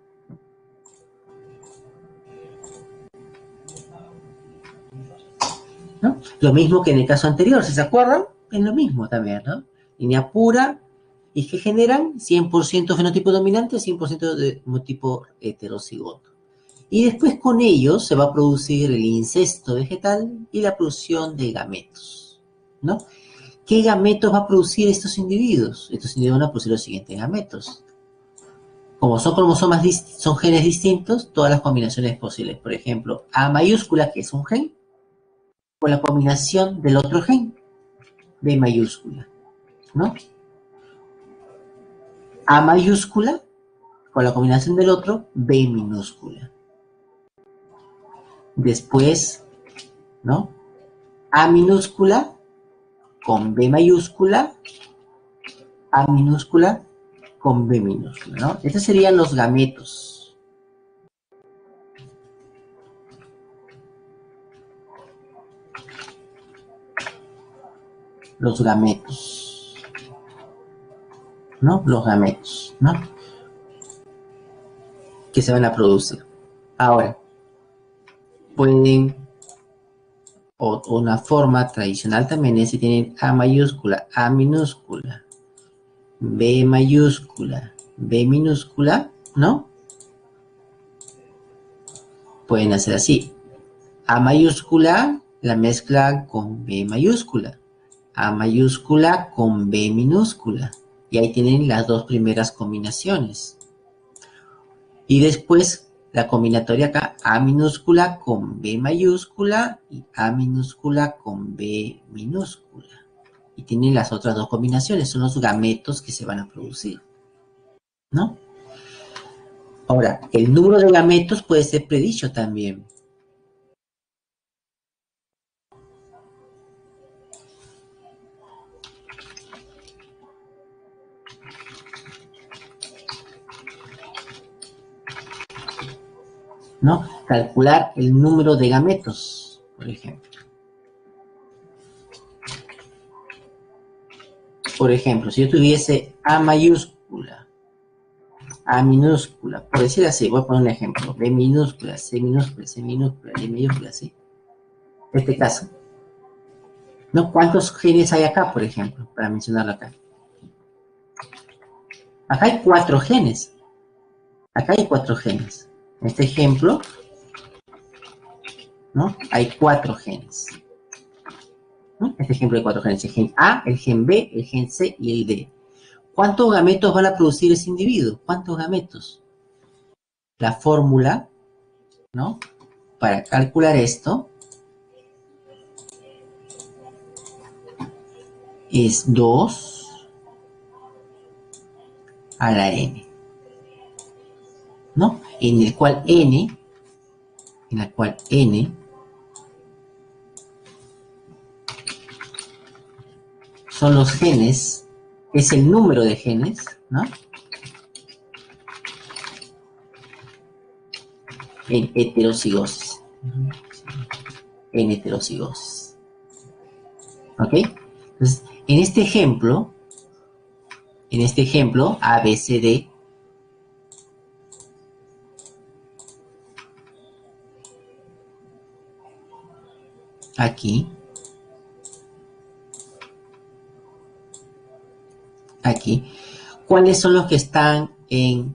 ¿no? Lo mismo que en el caso anterior, si se acuerdan, es lo mismo también, ¿no? Línea pura, y que generan cien por ciento fenotipo dominante, cien por ciento de tipo heterocigoto. Y después con ellos se va a producir el incesto vegetal y la producción de gametos, ¿no? ¿Qué gametos va a producir estos individuos? Estos individuos van a producir los siguientes gametos. Como son cromosomas, son genes distintos, todas las combinaciones posibles. Por ejemplo, A mayúscula, que es un gen, con la combinación del otro gen, B mayúscula, ¿no? A mayúscula con la combinación del otro, B minúscula. Después, ¿no? A minúscula con B mayúscula, A minúscula con B minúscula, ¿no? Estos serían los gametos. Los gametos, ¿no? Los gametos, ¿no? Que se van a producir. Ahora, pueden, o una forma tradicional también es si tienen A mayúscula, A minúscula, B mayúscula, B minúscula, ¿no? Pueden hacer así. A mayúscula la mezcla con B mayúscula. A mayúscula con B minúscula. Y ahí tienen las dos primeras combinaciones. Y después la combinatoria acá, A minúscula con B mayúscula y A minúscula con B minúscula. Y tienen las otras dos combinaciones, son los gametos que se van a producir, ¿no? Ahora, el número de gametos puede ser predicho también. ¿No? Calcular el número de gametos, por ejemplo. Por ejemplo, si yo tuviese A mayúscula, A minúscula, por decir así, voy a poner un ejemplo, B minúscula, C minúscula, C minúscula, D mayúscula, ¿sí? Este caso. ¿No? ¿Cuántos genes hay acá, por ejemplo? Para mencionarlo acá. Acá hay cuatro genes. Acá hay cuatro genes. En este ejemplo, ¿no? Hay cuatro genes. ¿No? Este ejemplo de cuatro genes. El gen A, el gen B, el gen C y el D. ¿Cuántos gametos van a producir ese individuo? ¿Cuántos gametos? La fórmula, ¿no? Para calcular esto es dos a la n, ¿no? En el cual n, en la cual n son los genes, es el número de genes, ¿no? En heterocigosis. En heterocigosis. ¿Ok? Entonces, en este ejemplo, en este ejemplo, A, B, C, D, aquí, aquí, ¿cuáles son los que están en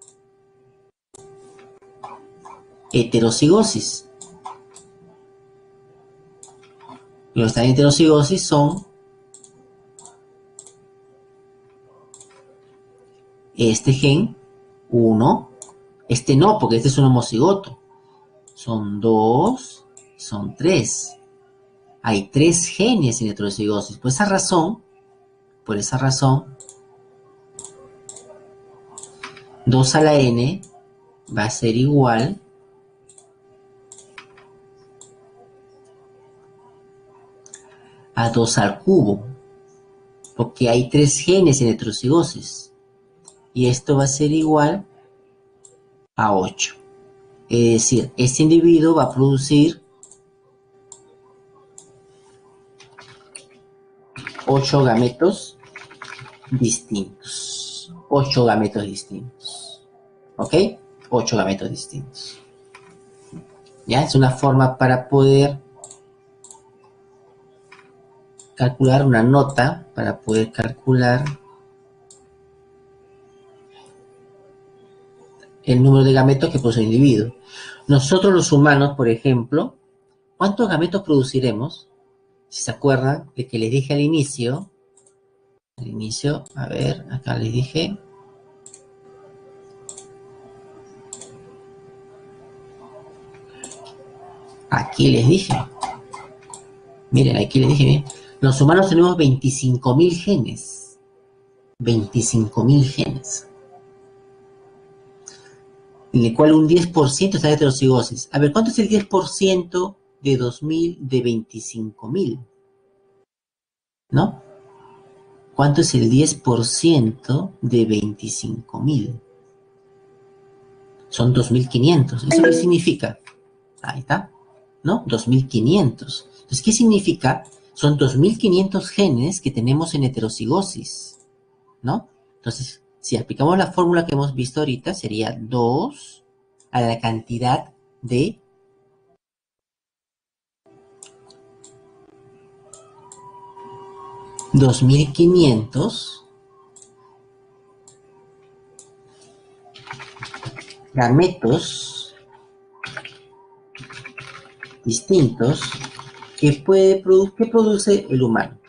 heterocigosis? Los que están en heterocigosis son este gen, uno, este no, porque este es un homocigoto. Son dos, son tres. Hay tres genes en heterocigosis. Por esa razón, por esa razón, dos a la n va a ser igual a dos al cubo, porque hay tres genes en heterocigosis. Y esto va a ser igual a ocho. Es decir, este individuo va a producir ocho gametos distintos. ocho gametos distintos. ¿Ok? ocho gametos distintos. ¿Ya? Es una forma para poder calcular una nota, para poder calcular el número de gametos que posee el individuo. Nosotros los humanos, por ejemplo, ¿cuántos gametos produciremos? Si se acuerdan de que les dije al inicio, al inicio, a ver, acá les dije, aquí les dije, miren, aquí les dije, miren, los humanos tenemos veinticinco mil genes, veinticinco mil genes. en el cual un diez por ciento está en heterocigosis. A ver, ¿cuánto es el diez por ciento de dos mil, de veinticinco mil? ¿No? ¿Cuánto es el diez por ciento de veinticinco mil? Son dos mil quinientos. ¿Eso qué significa? Ahí está, ¿no? dos mil quinientos. Entonces, ¿qué significa? Son dos mil quinientos genes que tenemos en heterocigosis, ¿no? Entonces, si aplicamos la fórmula que hemos visto ahorita, sería dos a la cantidad de dos mil quinientos gametos distintos que, puede produ que produce el humano.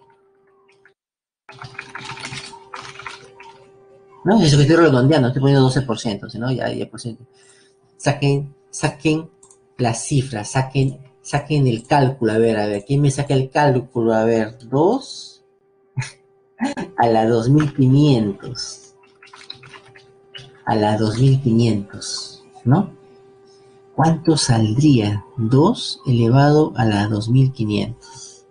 ¿No? Eso que estoy redondeando, estoy poniendo doce por ciento, ¿no? Ya, ya por ciento. Saquen, saquen la cifra, saquen, saquen el cálculo. A ver, a ver, ¿quién me saca el cálculo? A ver, dos a la dos mil quinientos. A la dos mil quinientos, ¿no? ¿Cuánto saldría dos elevado a la dos mil quinientos?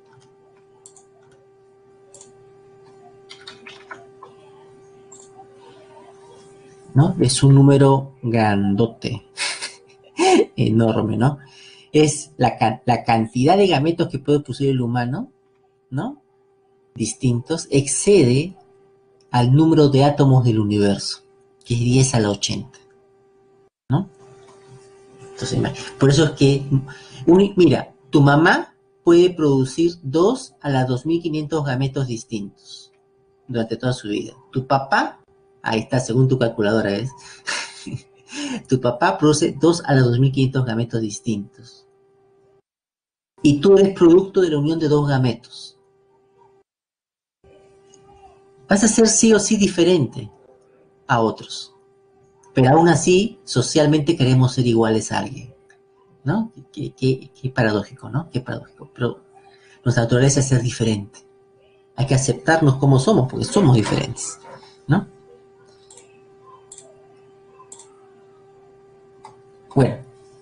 ¿No? Es un número grandote, enorme, ¿no? Es la, la cantidad de gametos que puede producir el humano, ¿no? Distintos, excede al número de átomos del universo, que es diez a la ochenta, ¿no? Entonces, por eso es que, un, mira, tu mamá puede producir dos a la dos mil quinientos gametos distintos durante toda su vida. Tu papá, ahí está, según tu calculadora, ¿ves? Tu papá produce dos a la dos mil quinientos gametos distintos. Y tú eres producto de la unión de dos gametos. Vas a ser sí o sí diferente a otros. Pero aún así, socialmente queremos ser iguales a alguien, ¿no? Qué, qué, qué paradójico, ¿no? Qué paradójico. Pero nuestra naturaleza es ser diferente. Hay que aceptarnos como somos, porque somos diferentes, ¿no? Bueno.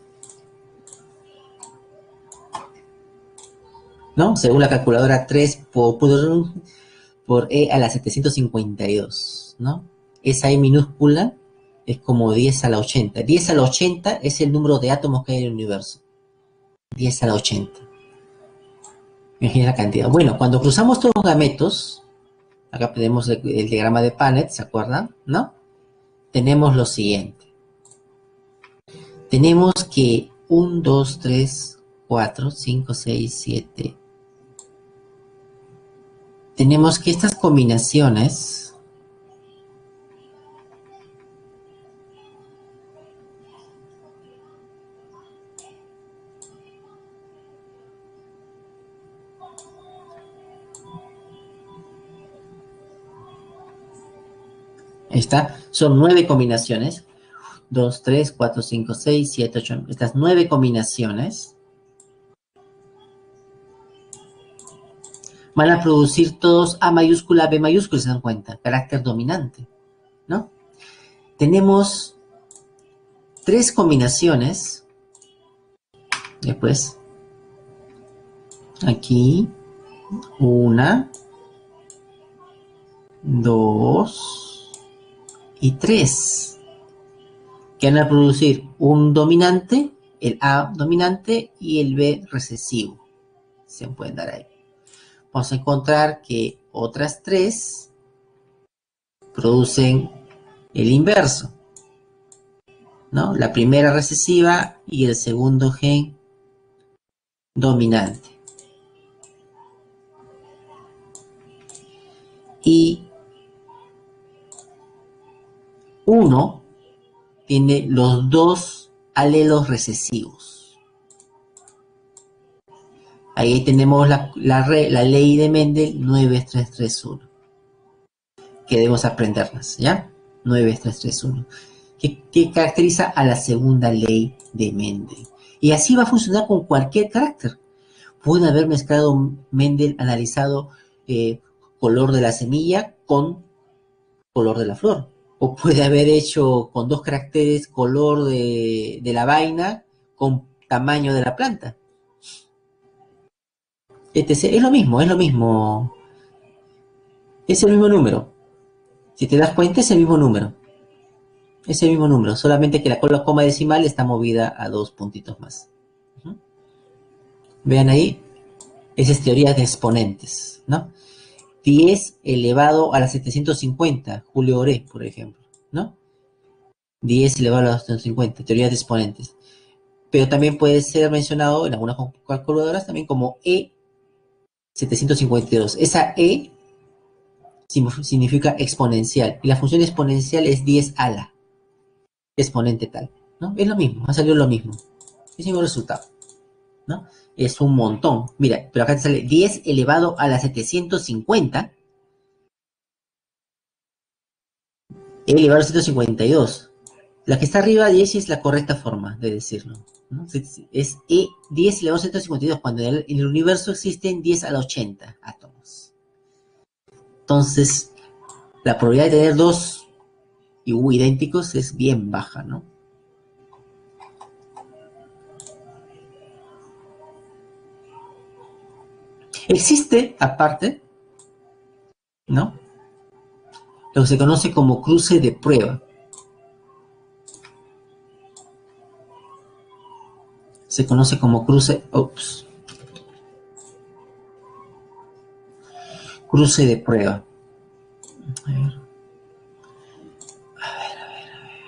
¿No? Según la calculadora, tres por, por, por E a la setecientos cincuenta y dos, ¿no? Esa E minúscula es como diez a la ochenta. diez a la ochenta es el número de átomos que hay en el universo. diez a la ochenta. Imagina la cantidad. Bueno, cuando cruzamos todos los gametos, acá tenemos el, el diagrama de Punnett, ¿se acuerdan? ¿No? Tenemos lo siguiente. Tenemos que uno, dos, tres, cuatro, cinco, seis, siete. Tenemos que estas combinaciones Está, son nueve combinaciones. dos, tres, cuatro, cinco, seis, siete, ocho. Estas nueve combinaciones van a producir todos A mayúscula, B mayúscula, se dan cuenta. Carácter dominante, ¿no? Tenemos tres combinaciones. Después, aquí, una, dos y tres, que van a producir un dominante, el A dominante y el B recesivo. Se pueden dar ahí. Vamos a encontrar que otras tres producen el inverso, ¿no? La primera recesiva y el segundo gen dominante. Y uno tiene los dos alelos recesivos. Ahí tenemos la, la, la ley de Mendel nueve tres tres uno, que debemos aprenderlas, ¿ya? nueve tres tres uno, que, que caracteriza a la segunda ley de Mendel. Y así va a funcionar con cualquier carácter. Puede haber mezclado Mendel, analizado eh, color de la semilla con color de la flor. O puede haber hecho con dos caracteres color de, de la vaina con tamaño de la planta. etcétera. Es lo mismo, es lo mismo. Es el mismo número. Si te das cuenta, es el mismo número. Es el mismo número, solamente que la coma decimal está movida a dos puntitos más. Uh-huh. Vean ahí, esa es teoría de exponentes, ¿no? diez elevado a la setecientos cincuenta, Julio Oré, por ejemplo, ¿no? diez elevado a la setecientos cincuenta, teoría de exponentes. Pero también puede ser mencionado en algunas calculadoras también como E setecientos cincuenta y dos. Esa E significa exponencial, y la función exponencial es diez a la exponente tal, ¿no? Es lo mismo, ha salido lo mismo. Es el mismo resultado, ¿no? Es un montón. Mira, pero acá te sale diez elevado a la setecientos cincuenta. Elevado a setecientos cincuenta y dos. La que está arriba, diez, es la correcta forma de decirlo, ¿no? Es E diez elevado a setecientos cincuenta y dos, cuando en el, en el universo existen diez a la ochenta átomos. Entonces, la probabilidad de tener dos idénticos es bien baja, ¿no? Existe, aparte, ¿no?, lo que se conoce como cruce de prueba. Se conoce como cruce, ups, cruce de prueba. A ver. A ver, a ver, a ver.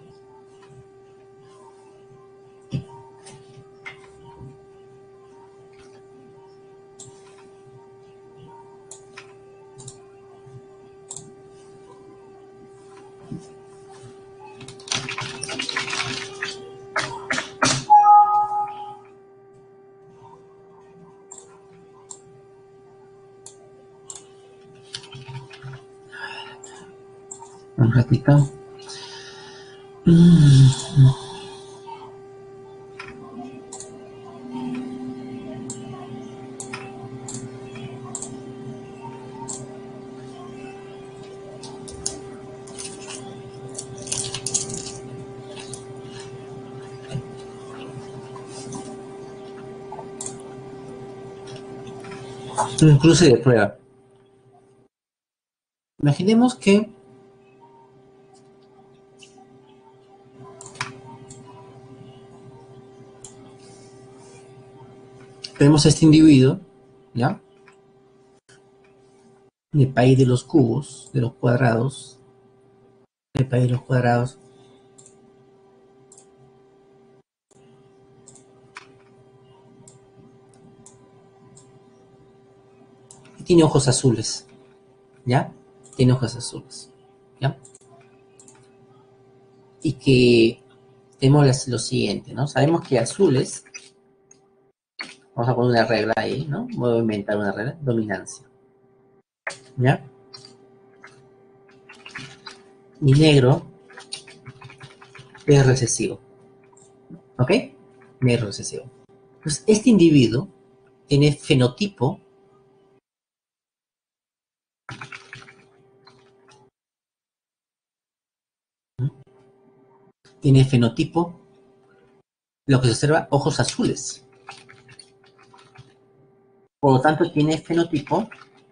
Un ratito. Mm. Un cruce de prueba. Imaginemos que tenemos a este individuo, ¿ya?, de país de los cubos, de los cuadrados, de país de los cuadrados, y tiene ojos azules, ¿ya? Tiene ojos azules, ¿ya? Y que tenemos lo siguiente, ¿no? Sabemos que azules, vamos a poner una regla ahí, ¿no? Voy a inventar una regla, dominancia, ¿ya? Y negro es recesivo, ¿ok? Negro recesivo. Entonces, este individuo tiene fenotipo tiene fenotipo, lo que se observa, ojos azules. Por lo tanto, tiene fenotipo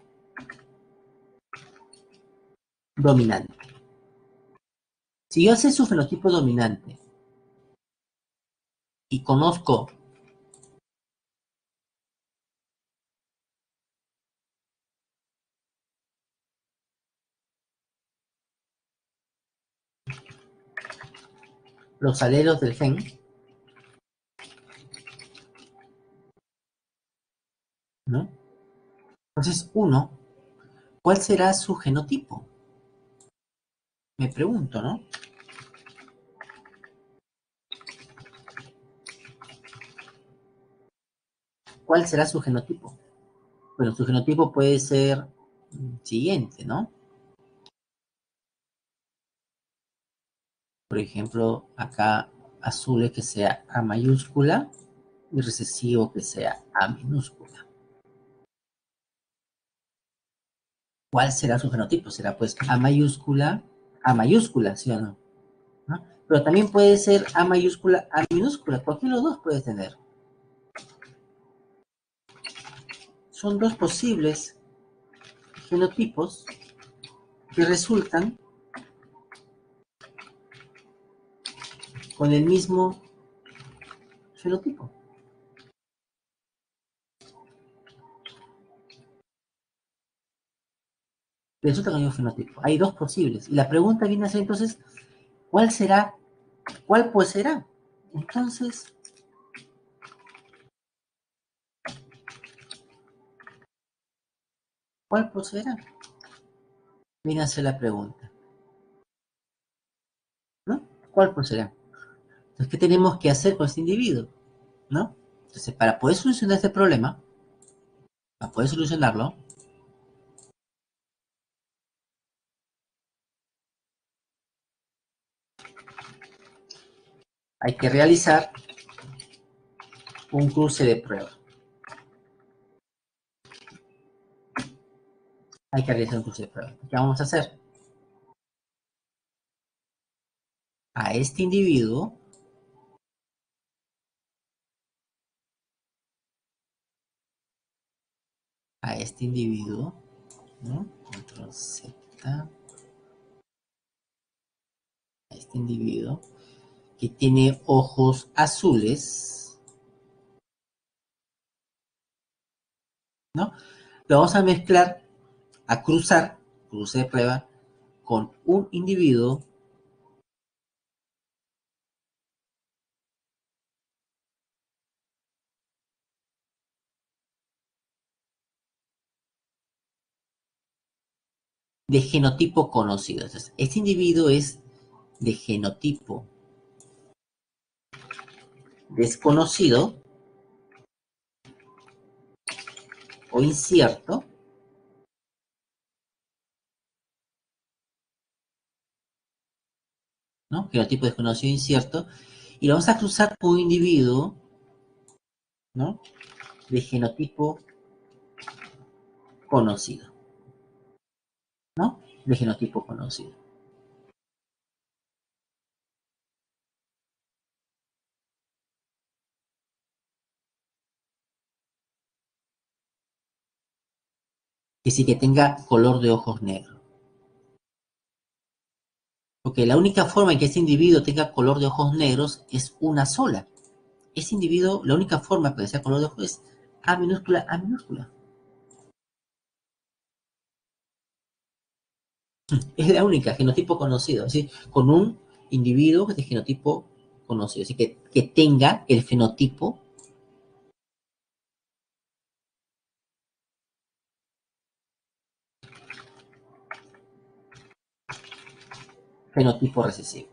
dominante. Si yo sé su fenotipo dominante y conozco los alelos del gen, ¿no? Entonces, uno, ¿cuál será su genotipo? Me pregunto, ¿no? ¿Cuál será su genotipo? Bueno, su genotipo puede ser siguiente, ¿no? Por ejemplo, acá azul que sea A mayúscula y recesivo que sea A minúscula. ¿Cuál será su genotipo? Será pues A mayúscula A mayúscula, ¿sí o no? ¿No? Pero también puede ser A mayúscula, A minúscula, cualquiera de los dos puedes tener. Son dos posibles genotipos que resultan con el mismo fenotipo. Resulta con el mismo fenotipo. Hay dos posibles. Y la pregunta viene a ser entonces, ¿cuál será? ¿Cuál pues será? Entonces, ¿cuál pues será? Viene a ser la pregunta, ¿no? ¿Cuál pues será? Entonces, ¿qué tenemos que hacer con este individuo? ¿No? Entonces, para poder solucionar este problema, para poder solucionarlo, hay que realizar un cruce de prueba. Hay que realizar un cruce de prueba. ¿Qué vamos a hacer? A este individuo, a este individuo, ¿no? Control Z, a este individuo que tiene ojos azules, ¿no? Lo vamos a mezclar, a cruzar, cruce de prueba, con un individuo de genotipo conocido. Entonces, este individuo es de genotipo desconocido o incierto, ¿no? Genotipo desconocido e incierto, y lo vamos a cruzar con un individuo, ¿no? De genotipo conocido, ¿no? De genotipo conocido. Que sí que tenga color de ojos negros. Porque la única forma en que ese individuo tenga color de ojos negros es una sola. Ese individuo, la única forma para que sea color de ojos es A minúscula, A minúscula. Es la única, genotipo conocido. Es decir, con un individuo de genotipo conocido. Así que, que tenga el fenotipo, fenotipo recesivo.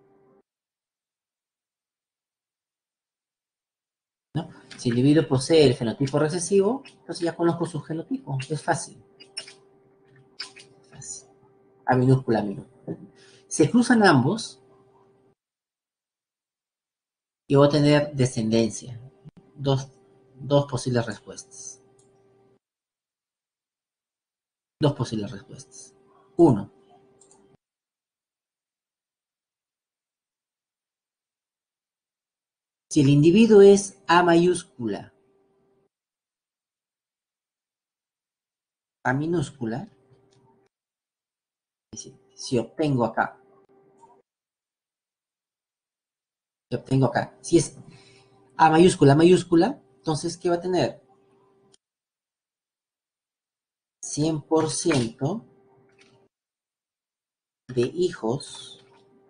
¿No? Si el individuo posee el fenotipo recesivo, entonces ya conozco su genotipo. Es fácil. fácil. A minúscula, A minúscula. Se cruzan ambos y voy a tener descendencia. Dos, dos posibles respuestas. Dos posibles respuestas. Uno, si el individuo es A mayúscula, A minúscula, si, si obtengo acá, si obtengo acá, si es A mayúscula, A mayúscula, entonces, ¿qué va a tener? cien por ciento de hijos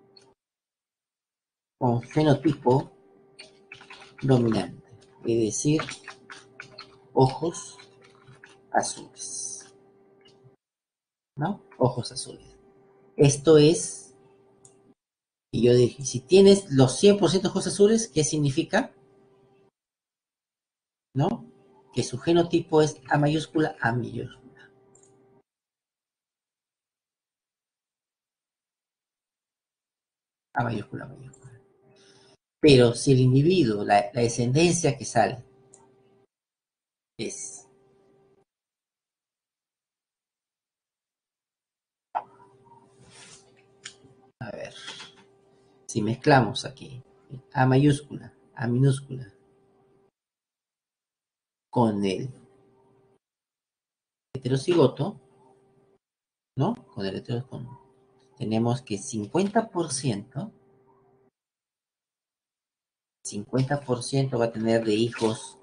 con fenotipo dominante, es decir, ojos azules, ¿no? Ojos azules. Esto es, y yo dije, si tienes los cien por ciento de ojos azules, ¿qué significa? ¿No? Que su genotipo es A mayúscula, A mayúscula. A mayúscula, A mayúscula. Pero si el individuo, la, la descendencia que sale es A ver, si mezclamos aquí A mayúscula, A minúscula, con el heterocigoto, ¿no? Con el heterocigoto, tenemos que cincuenta por ciento, cincuenta por ciento va a tener de hijos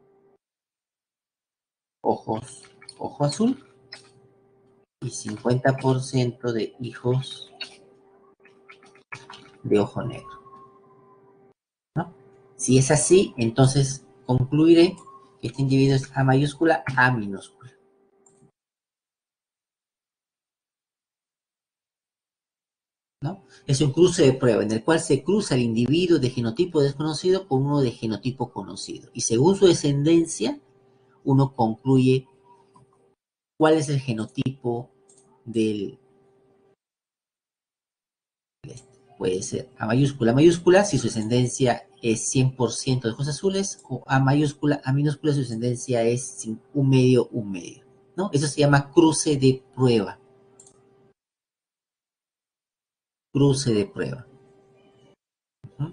ojos, ojo azul, y cincuenta por ciento de hijos de ojo negro, ¿no? Si es así, entonces concluiré que este individuo es A mayúscula, A minúscula, ¿no? Es un cruce de prueba en el cual se cruza el individuo de genotipo desconocido con uno de genotipo conocido. Y según su descendencia, uno concluye cuál es el genotipo del... Puede ser A mayúscula, A mayúscula, si su descendencia es cien por ciento de ojos azules, o A mayúscula, A minúscula, si su descendencia es un medio, un medio, ¿no? Eso se llama cruce de prueba. Cruce de prueba. Uh-huh.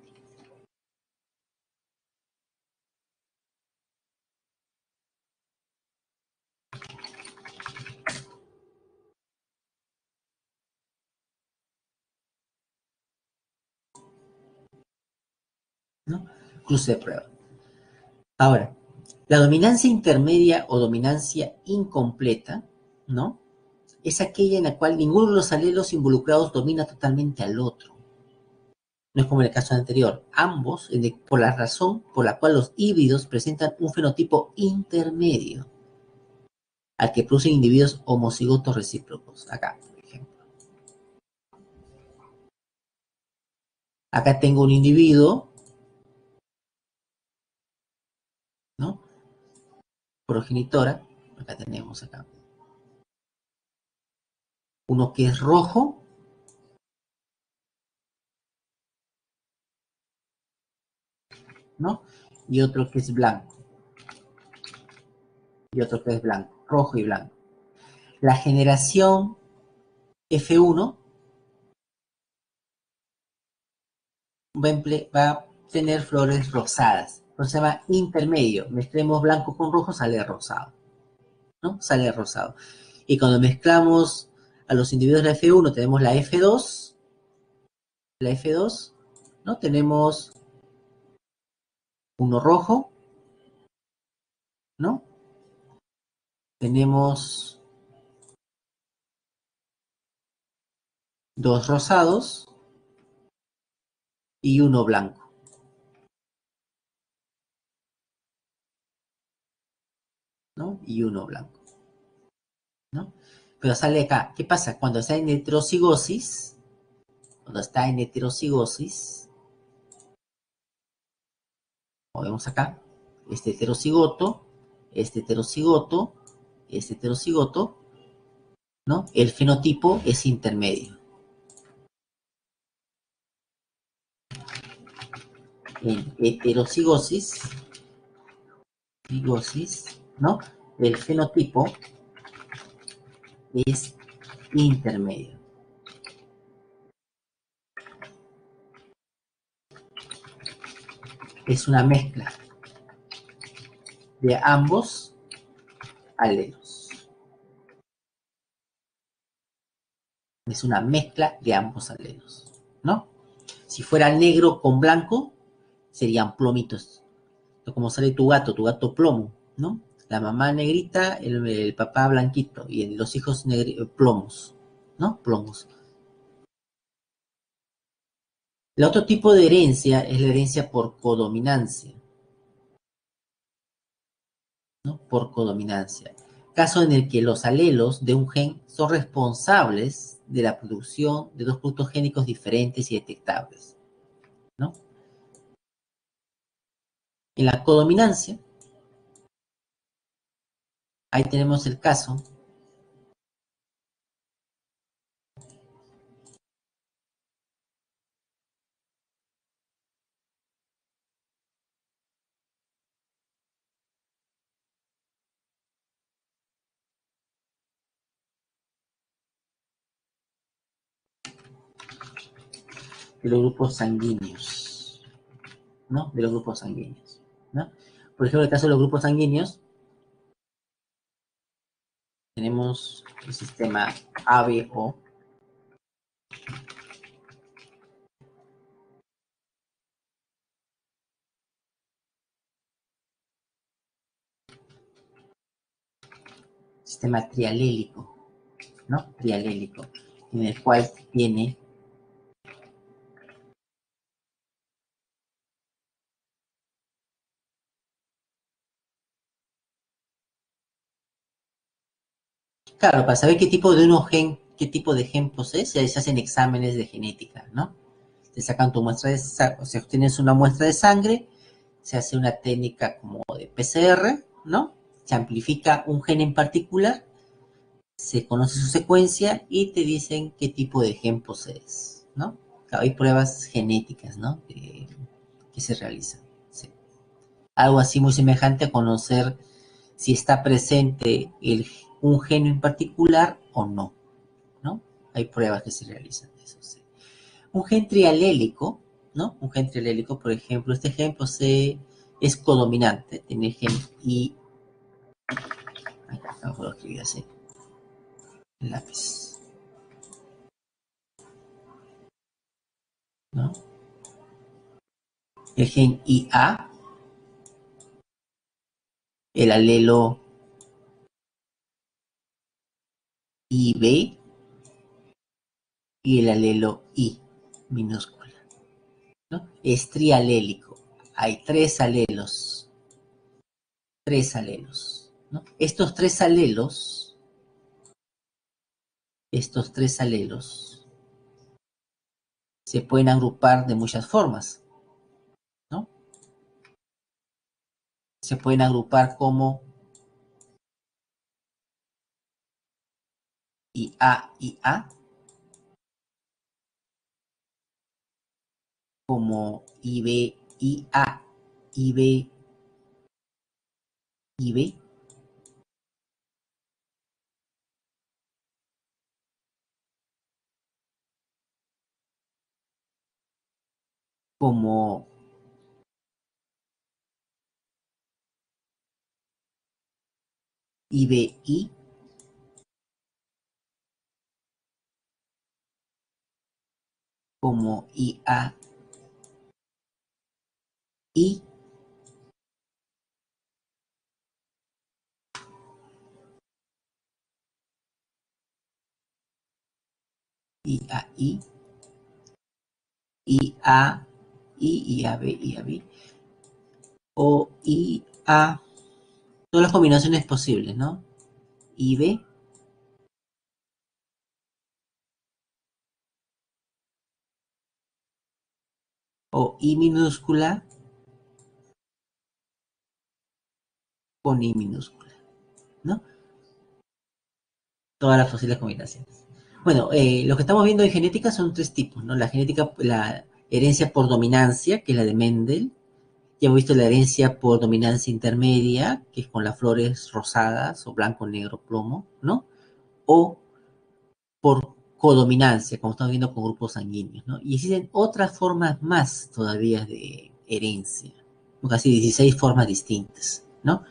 ¿No? Cruce de prueba. Ahora, la dominancia intermedia o dominancia incompleta, ¿no? Es aquella en la cual ninguno de los alelos involucrados domina totalmente al otro. No es como en el caso anterior. Ambos, por la razón por la cual los híbridos presentan un fenotipo intermedio al que producen individuos homocigotos recíprocos. Acá, por ejemplo. Acá tengo un individuo, ¿no? Progenitora. Acá tenemos acá. Uno que es rojo, ¿no? Y otro que es blanco. Y otro que es blanco, rojo y blanco. La generación F uno va a tener flores rosadas. Entonces se llama intermedio. Mezclemos blanco con rojo, sale rosado, ¿no? Sale rosado. Y cuando mezclamos a los individuos de la F uno, tenemos la F dos, la F dos, ¿no? Tenemos uno rojo, ¿no? Tenemos dos rosados y uno blanco, ¿no? Y uno blanco, ¿no? Pero sale acá. ¿Qué pasa? Cuando está en heterocigosis, cuando está en heterocigosis, como vemos acá, este heterocigoto, este heterocigoto, este heterocigoto, ¿no? El fenotipo es intermedio. En heterocigosis, cigosis, ¿no? El fenotipo es intermedio. Es una mezcla de ambos alelos. Es una mezcla de ambos alelos, ¿no? Si fuera negro con blanco, serían plomitos. Como sale tu gato, tu gato plomo, ¿no? La mamá negrita, el, el papá blanquito, y los hijos negri, plomos, ¿no? Plomos. El otro tipo de herencia es la herencia por codominancia, ¿no? Por codominancia. Caso en el que los alelos de un gen son responsables de la producción de dos productos génicos diferentes y detectables, ¿no? En la codominancia, ahí tenemos el caso de los grupos sanguíneos, ¿no? De los grupos sanguíneos, ¿no? Por ejemplo, en el caso de los grupos sanguíneos, tenemos el sistema A B O, sistema trialélico, ¿no? Trialélico, en el cual tiene claro, para saber qué tipo de uno gen, qué tipo de gen posee, se hacen exámenes de genética, ¿no? Te sacan tu muestra de sangre, o sea, tienes una muestra de sangre, se hace una técnica como de P C R, ¿no? Se amplifica un gen en particular, se conoce su secuencia y te dicen qué tipo de gen posees, ¿no? Claro, hay pruebas genéticas, ¿no? Que, que se realizan. Sí. Algo así muy semejante a conocer si está presente el, un gen en particular o no, ¿no? Hay pruebas que se realizan de eso, sí. Un gen trialélico, ¿no? Un gen trialélico, por ejemplo, este gen posee, es codominante, tiene gen I, acá no puedo escribir así, el lápiz, ¿no? El gen I A, el alelo I B y el alelo I minúscula, ¿no? Es trialélico, hay tres alelos, tres alelos, ¿no? Estos tres alelos, estos tres alelos se pueden agrupar de muchas formas, ¿no? Se pueden agrupar como I A I A, como I B I A, I B I B, como I B I, como I A I, I A I, I A I, I A B, I A B, o I A, todas las combinaciones posibles, ¿no? I B o I minúscula con I minúscula, ¿no? Todas las posibles combinaciones. Bueno, eh, lo que estamos viendo en genética son tres tipos, ¿no? La genética, la herencia por dominancia, que es la de Mendel. Ya hemos visto la herencia por dominancia intermedia, que es con las flores rosadas o blanco, negro, plomo, ¿no? O por codominancia, como estamos viendo con grupos sanguíneos, ¿no? Y existen otras formas más todavía de herencia, casi dieciséis formas distintas, ¿no?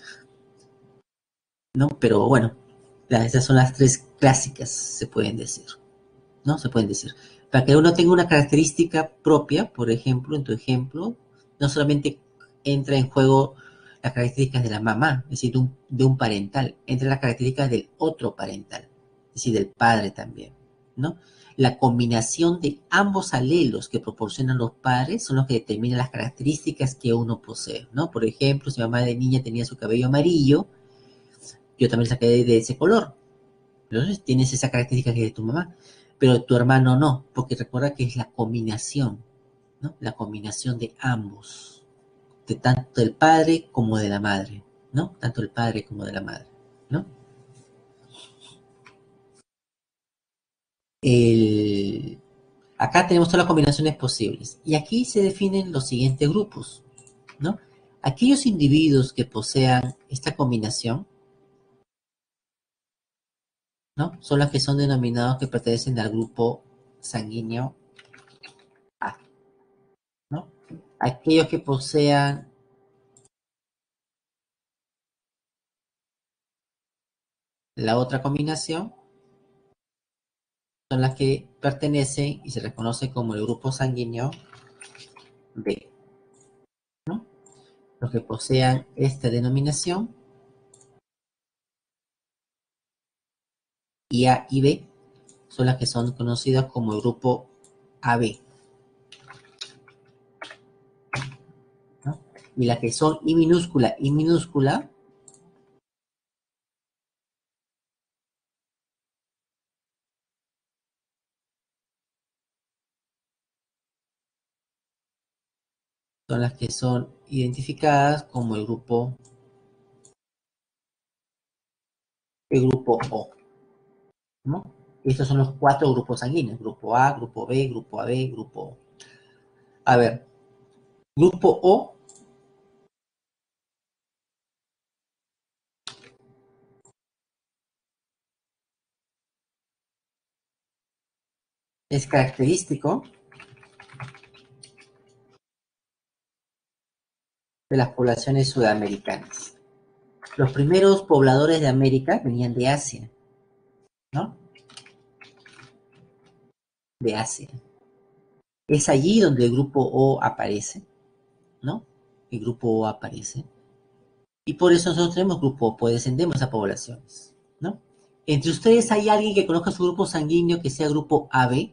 ¿No? Pero bueno, esas son las tres clásicas, se pueden decir, ¿no? Se pueden decir. Para que uno tenga una característica propia, por ejemplo, en tu ejemplo, no solamente entra en juego las características de la mamá, es decir, de un, de un parental, entra las características del otro parental, es decir, del padre también, ¿no? La combinación de ambos alelos que proporcionan los padres son los que determinan las características que uno posee, ¿no? Por ejemplo, si mamá de niña tenía su cabello amarillo, yo también saqué de ese color. Entonces tienes esa característica que es de tu mamá, pero tu hermano no, porque recuerda que es la combinación, ¿no? La combinación de ambos, de tanto del padre como de la madre, ¿no? Tanto el padre como de la madre, ¿no? El... Acá tenemos todas las combinaciones posibles. Y aquí se definen los siguientes grupos, ¿no? Aquellos individuos que posean esta combinación, ¿no? Son las que son denominados que pertenecen al grupo sanguíneo Aquellos que posean la otra combinación son las que pertenecen y se reconoce como el grupo sanguíneo B, ¿no? Los que posean esta denominación, y A y B, son las que son conocidas como el grupo A B, ¿no? Y las que son I minúscula y minúscula son las que son identificadas como el grupo, el grupo O, ¿no? Estos son los cuatro grupos sanguíneos: grupo A, grupo B, grupo A B, grupo O. A ver, grupo O es característico de las poblaciones sudamericanas. Los primeros pobladores de América venían de Asia, ¿no? De Asia. Es allí donde el grupo O aparece, ¿no? El grupo O aparece. Y por eso nosotros tenemos grupo O, pues descendemos a poblaciones, ¿no? Entre ustedes hay alguien que conozca su grupo sanguíneo que sea grupo A B.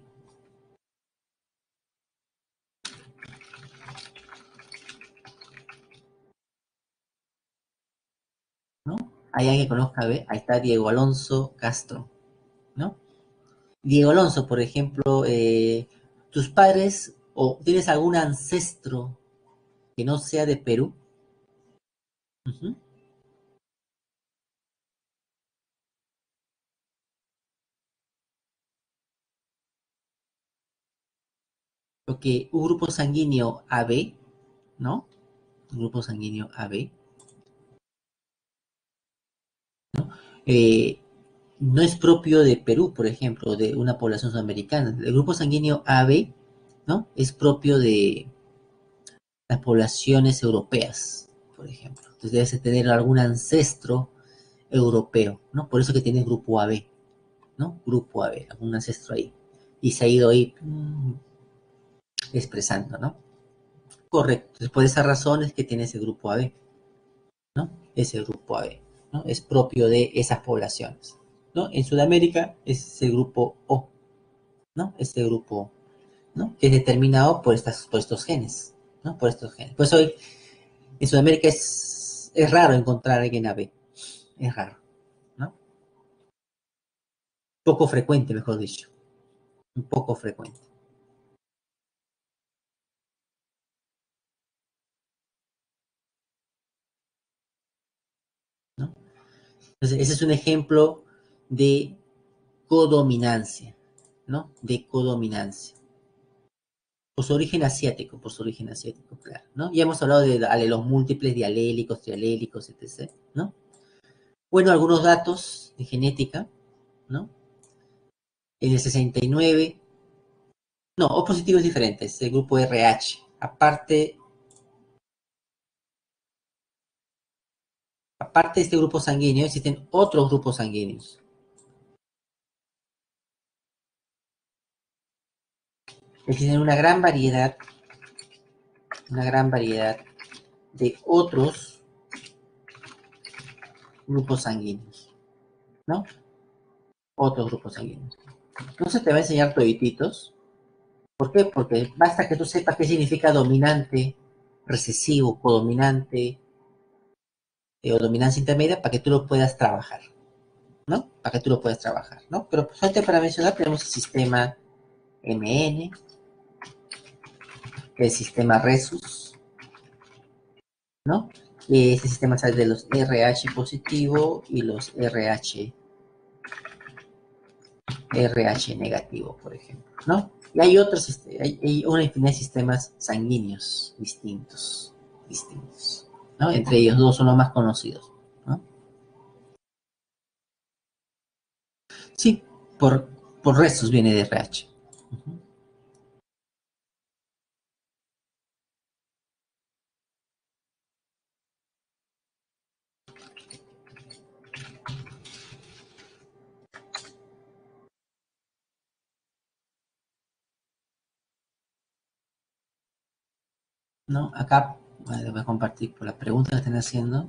¿No? Hay alguien que conozca A B. Ahí está Diego Alonso Castro, ¿no? Diego Alonso, por ejemplo, eh, tus padres o tienes algún ancestro que no sea de Perú. Uh-huh. Porque un grupo sanguíneo A B, ¿no? Un grupo sanguíneo A B, eh, no es propio de Perú, por ejemplo, de una población sudamericana. El grupo sanguíneo A B, ¿no? Es propio de las poblaciones europeas, por ejemplo. Entonces debes tener algún ancestro europeo, ¿no? Por eso que tienes grupo A B, ¿no? Grupo A B, algún ancestro ahí. Y se ha ido ahí mmm, expresando, ¿no? Correcto. Entonces, por esa razón es que tienes el grupo A B, ¿no? Ese grupo A B, ¿no? Es propio de esas poblaciones, ¿no? En Sudamérica es el grupo O, ¿no? Este grupo, ¿no? Que es determinado por, estas, por estos genes, ¿no? Por estos genes. Pues hoy en Sudamérica es, es raro encontrar a alguien A B, es raro, ¿no? Poco frecuente, mejor dicho, un poco frecuente, ¿no? Entonces, ese es un ejemplo de codominancia, ¿no? De codominancia. Por su origen asiático, por su origen asiático, claro, ¿no? Ya hemos hablado de alelos múltiples, dialélicos, trialélicos, etcétera, ¿no? Bueno, algunos datos de genética, ¿no? En el sesenta y nueve, no, O positivo es diferente, es el grupo R H. Aparte, aparte de este grupo sanguíneo, existen otros grupos sanguíneos. Existen una gran variedad, una gran variedad de otros grupos sanguíneos, ¿no? Otros grupos sanguíneos. No se te va a enseñar todititos. ¿Por qué? Porque basta que tú sepas qué significa dominante, recesivo, codominante eh, o dominancia intermedia para que tú lo puedas trabajar, ¿no? Para que tú lo puedas trabajar, ¿no? Pero solamente para mencionar tenemos el sistema M N, el sistema Rhesus, ¿no? Y este sistema sale de los R H positivo y los R H, R H negativo, por ejemplo, ¿no? Y hay otros, este, hay, hay una infinidad de sistemas sanguíneos distintos, distintos, ¿no? Entre ellos dos son los más conocidos, ¿no? Sí, por, por restos viene de R H. Uh-huh. ¿no? Acá, bueno, voy a compartir por la pregunta que están haciendo.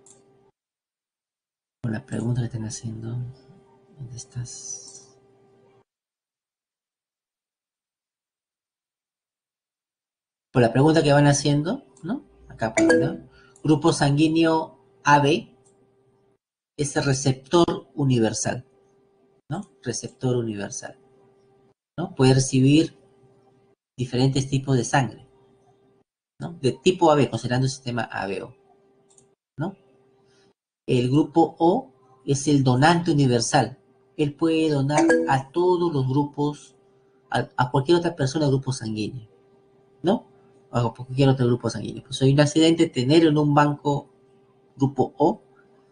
Por la pregunta que están haciendo. ¿Dónde estás? Por la pregunta que van haciendo, ¿no? Acá, por ejemplo, grupo sanguíneo A B es el receptor universal, ¿no? Receptor universal, ¿no? Puede recibir diferentes tipos de sangre, ¿no? De tipo A B, considerando el sistema A B O, ¿no? El grupo O es el donante universal. Él puede donar a todos los grupos, a, a cualquier otra persona del grupo sanguíneo, ¿no? O a cualquier otro grupo sanguíneo. Pues hay un accidente, tener en un banco grupo O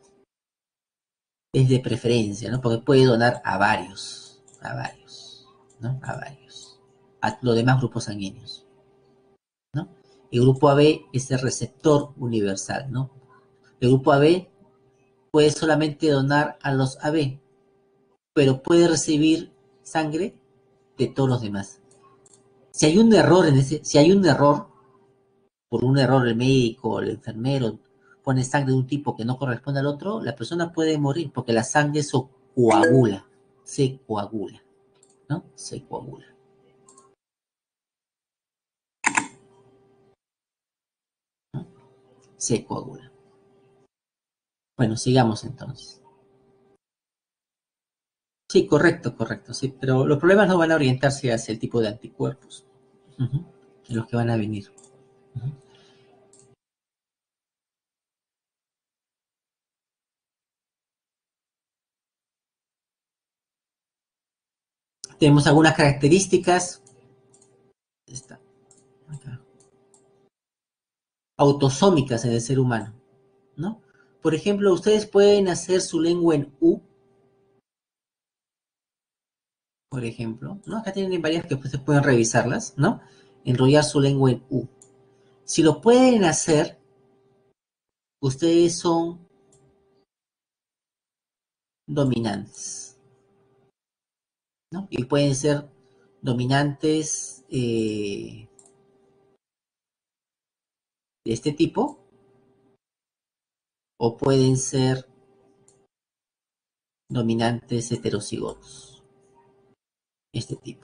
es de preferencia, ¿no? Porque puede donar a varios, a varios, ¿no? A varios, a los demás grupos sanguíneos, ¿no? El grupo A B es el receptor universal, ¿no? El grupo A B puede solamente donar a los A B, pero puede recibir sangre de todos los demás. Si hay un error en ese, si hay un error, por un error el médico, el enfermero pone sangre de un tipo que no corresponde al otro, la persona puede morir porque la sangre se coagula, se coagula, ¿no? Se coagula. ¿No? Se coagula. Bueno, sigamos entonces. Sí, correcto, correcto, sí, pero los problemas no van a orientarse hacia el tipo de anticuerpos, uh-huh, de los que van a venir. Uh-huh. Tenemos algunas características. Está acá. Autosómicas en el ser humano, ¿no? Por ejemplo, ustedes pueden hacer su lengua en U, por ejemplo, ¿no? Acá tienen varias que ustedes pueden revisarlas, ¿no? Enrollar su lengua en U. Si lo pueden hacer, ustedes son dominantes, ¿no? Y pueden ser dominantes eh, de este tipo, o pueden ser dominantes heterocigotos, este tipo.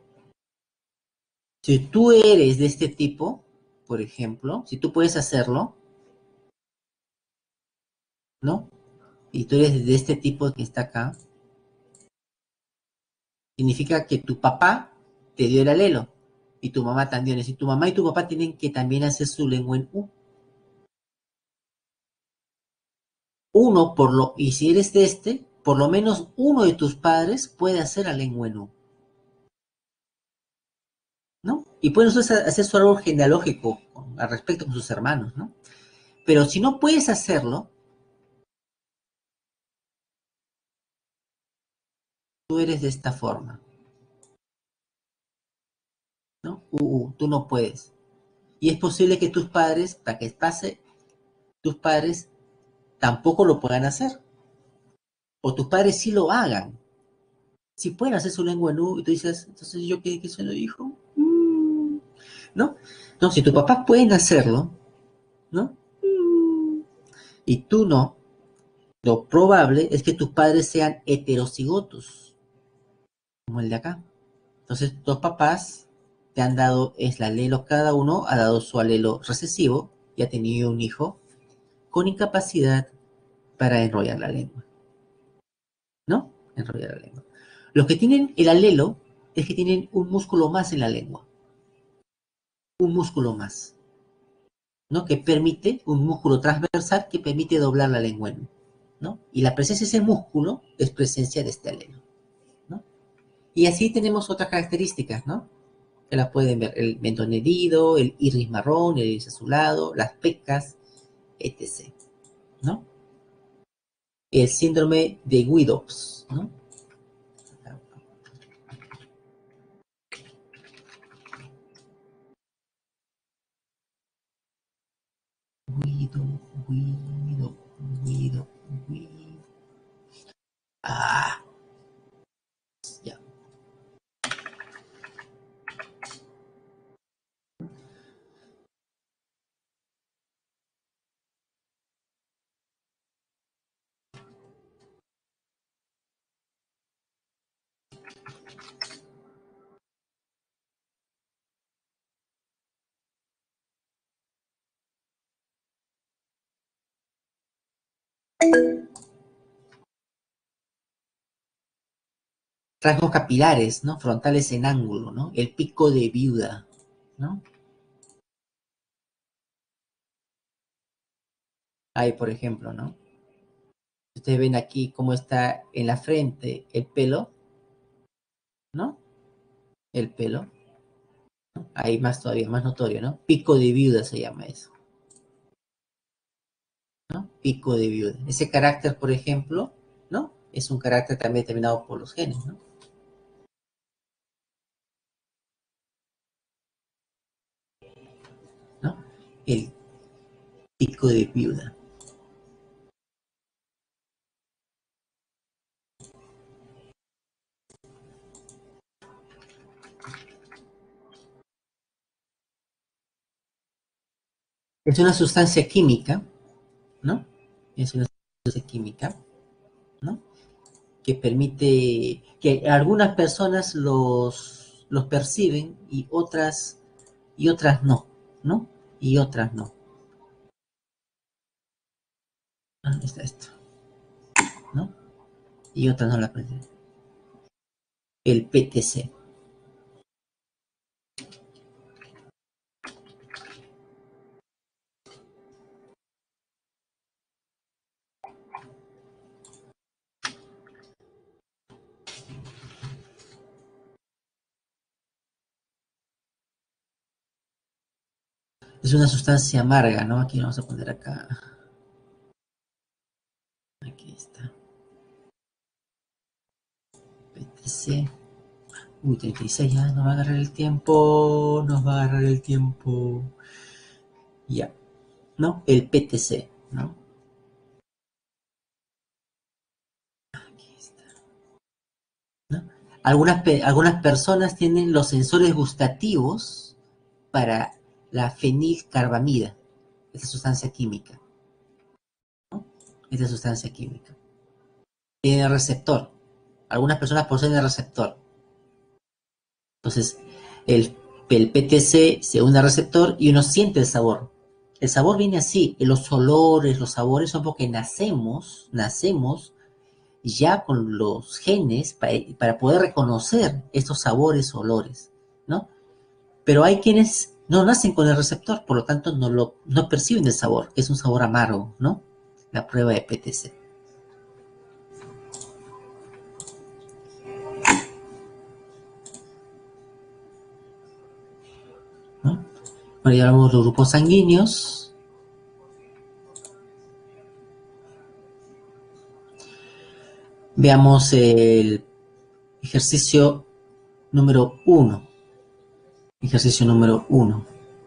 Si tú eres de este tipo, por ejemplo, si tú puedes hacerlo, ¿no? Y tú eres de este tipo que está acá, significa que tu papá te dio el alelo y tu mamá también. Es decir, tu mamá y tu papá tienen que también hacer su lengua en U. Uno, por lo, y si eres de este, por lo menos uno de tus padres puede hacer la lengua en U, ¿no? Y pueden ustedes hacer su árbol genealógico al respecto con sus hermanos, ¿no? Pero si no puedes hacerlo, tú eres de esta forma, ¿no? Uh, uh, tú no puedes. Y es posible que tus padres, para que pase, tus padres tampoco lo puedan hacer. O tus padres sí lo hagan. Si pueden hacer su lengua nu, y tú dices, entonces yo qué, qué soy lo hijo. Mm, ¿no? No, si tus papás pueden hacerlo, ¿no? Mm, y tú no, lo probable es que tus padres sean heterocigotos, como el de acá. Entonces, dos papás te han dado, es el alelo, cada uno ha dado su alelo recesivo y ha tenido un hijo con incapacidad para enrollar la lengua, ¿no? Enrollar la lengua. Los que tienen el alelo es que tienen un músculo más en la lengua, un músculo más, ¿no? Que permite, un músculo transversal que permite doblar la lengua, ¿no? Y la presencia de ese músculo es presencia de este alelo, ¿no? Y así tenemos otras características, ¿no? Que las pueden ver, el mentón herido, el iris marrón, el iris azulado, las pecas, etcétera, ¿no? El síndrome de Widows, ¿no? Guido, Guido, Guido, Guido. Ah, ya. Rasgos capilares, ¿no? Frontales en ángulo, ¿no? El pico de viuda, ¿no? Ahí, por ejemplo, ¿no? Ustedes ven aquí cómo está en la frente el pelo, ¿no? El pelo. ¿No? Ahí más todavía, más notorio, ¿no? Pico de viuda se llama eso, ¿no? Pico de viuda. Ese carácter, por ejemplo, ¿no? Es un carácter también determinado por los genes, ¿no? ¿No? El pico de viuda. Es una sustancia química, ¿no? Es una sustancia química, ¿no? Que permite, que algunas personas los, los perciben y otras, y otras no, ¿no? Y otras no. Ah, está esto, ¿no? Y otras no la perciben. El P T C. Es una sustancia amarga, ¿no? Aquí vamos a poner acá. Aquí está. P T C. Uy, treinta y seis, ya nos va a agarrar el tiempo. Nos va a agarrar el tiempo. Ya. ¿No? El P T C, ¿no? Aquí está. ¿No? Algunas, algunas personas tienen los sensores gustativos para la fenilcarbamida, esa sustancia química, ¿no? Esa sustancia química. Tiene receptor. Algunas personas poseen el receptor. Entonces, el, el P T C se une al receptor y uno siente el sabor. El sabor viene así, los olores, los sabores son porque nacemos, nacemos ya con los genes para, para poder reconocer estos sabores, olores, ¿no? Pero hay quienes no nacen con el receptor, por lo tanto no, lo, no perciben el sabor, es un sabor amargo, ¿no? La prueba de P T C. ¿No? Bueno, ya hablamos de los grupos sanguíneos. Veamos el ejercicio número uno. Ejercicio número uno.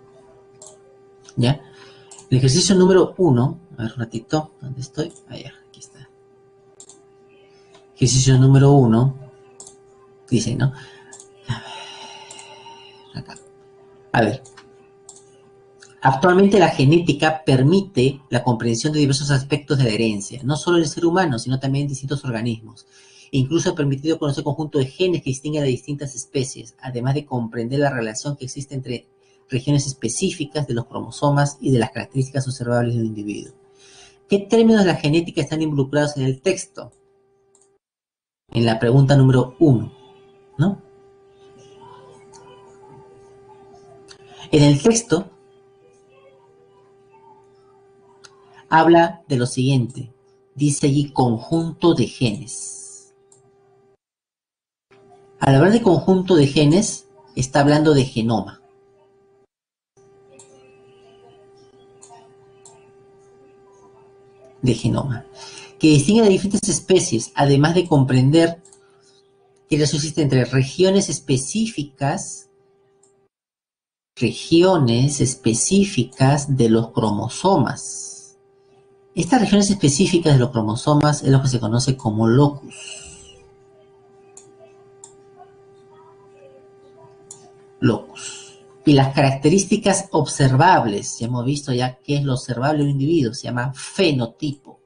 ¿Ya? El ejercicio número uno, a ver un ratito, ¿dónde estoy? Allá, aquí está. Ejercicio número uno, dice, ¿no? A ver, acá. A ver. Actualmente la genética permite la comprensión de diversos aspectos de la herencia, no solo en el ser humano, sino también en distintos organismos. Incluso ha permitido conocer conjunto de genes que distinguen a distintas especies, además de comprender la relación que existe entre regiones específicas de los cromosomas y de las características observables de un individuo. ¿Qué términos de la genética están involucrados en el texto? En la pregunta número uno, ¿no? En el texto habla de lo siguiente. Dice allí conjunto de genes. Al hablar de conjunto de genes, está hablando de genoma. De genoma. Que distingue a diferentes especies, además de comprender que relación existe entre regiones específicas, regiones específicas de los cromosomas. Estas regiones específicas de los cromosomas es lo que se conoce como locus. Locus. Y las características observables, ya hemos visto ya qué es lo observable de un individuo, se llama fenotipo.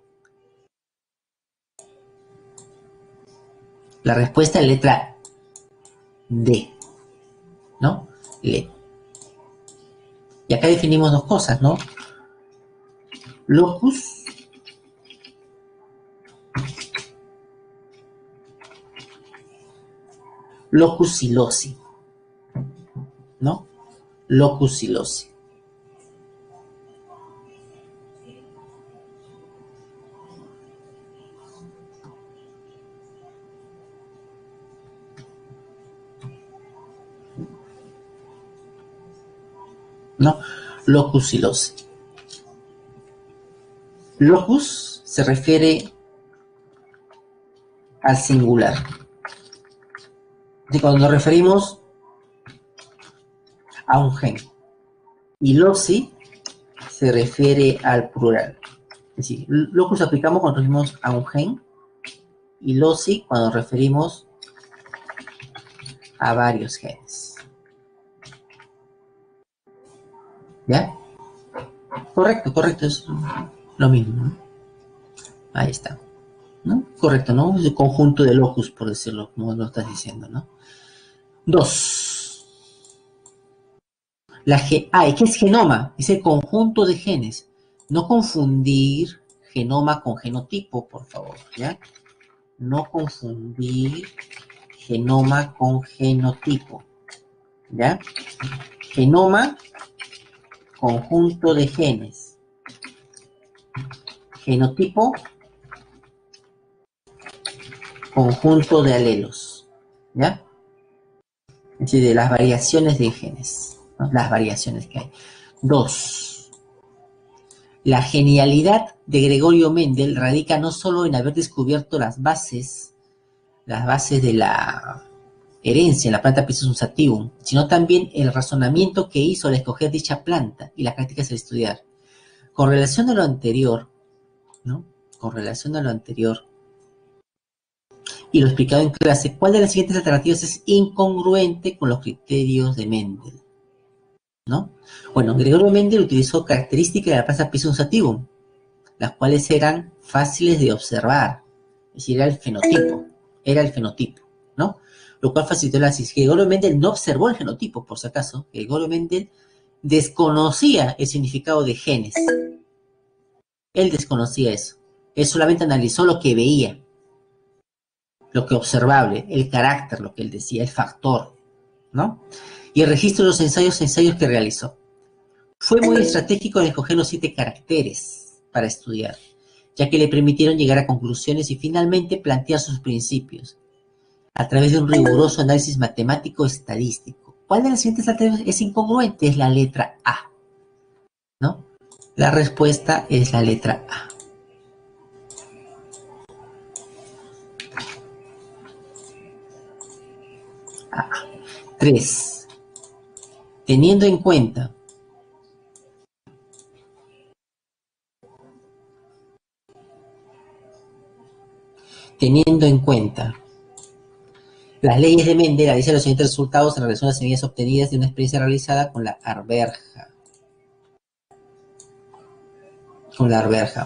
La respuesta es letra D, ¿no? Le. Y acá definimos dos cosas, ¿no? Locus locus silosi, ¿no? Locus silosi. ¿No? Locus silosi. Locus se refiere al singular. Y cuando nos referimos a un gen. Y loci se refiere al plural. Es decir, locus aplicamos cuando nos referimos a un gen. Y loci cuando nos referimos a varios genes. ¿Ya? Correcto, correcto, es lo mismo, ¿no? Ahí está, ¿no? Correcto, ¿no? Es el conjunto de locus, por decirlo, como lo estás diciendo, ¿no? Dos. La ge ah, ¿y qué es genoma? Es el conjunto de genes. No confundir genoma con genotipo, por favor, ¿ya? No confundir genoma con genotipo, ¿ya? Genoma, conjunto de genes. Genotipo, conjunto de alelos, ¿ya? Es decir, de las variaciones de genes, ¿no? Las variaciones que hay. Dos. La genialidad de Gregorio Mendel radica no solo en haber descubierto las bases, las bases de la herencia en la planta Pisum sativum, sino también el razonamiento que hizo al escoger dicha planta y las prácticas al estudiar. Con relación a lo anterior, ¿no? Con relación a lo anterior, y lo explicado en clase, ¿cuál de las siguientes alternativas es incongruente con los criterios de Mendel? ¿No? Bueno, Gregorio Mendel utilizó características de la planta Pisum sativum, las cuales eran fáciles de observar, es decir, era el fenotipo, era el fenotipo, ¿no? Lo cual facilitó el análisis. Gregorio Mendel no observó el genotipo, por si acaso. Gregorio Mendel desconocía el significado de genes. Él desconocía eso. Él solamente analizó lo que veía, lo que observable, el carácter, lo que él decía, el factor, ¿no? Y el registro de los ensayos, ensayos que realizó. Fue muy estratégico en escoger los siete caracteres para estudiar, ya que le permitieron llegar a conclusiones y finalmente plantear sus principios a través de un riguroso análisis matemático estadístico. ¿Cuál de las siguientes alternativas es incongruente? Es la letra A, ¿no? La respuesta es la letra A. A. Tres. Teniendo en cuenta teniendo en cuenta las leyes de Mendel, analiza los siguientes resultados en relación a las semillas obtenidas de una experiencia realizada con la arberja. Con la arberja.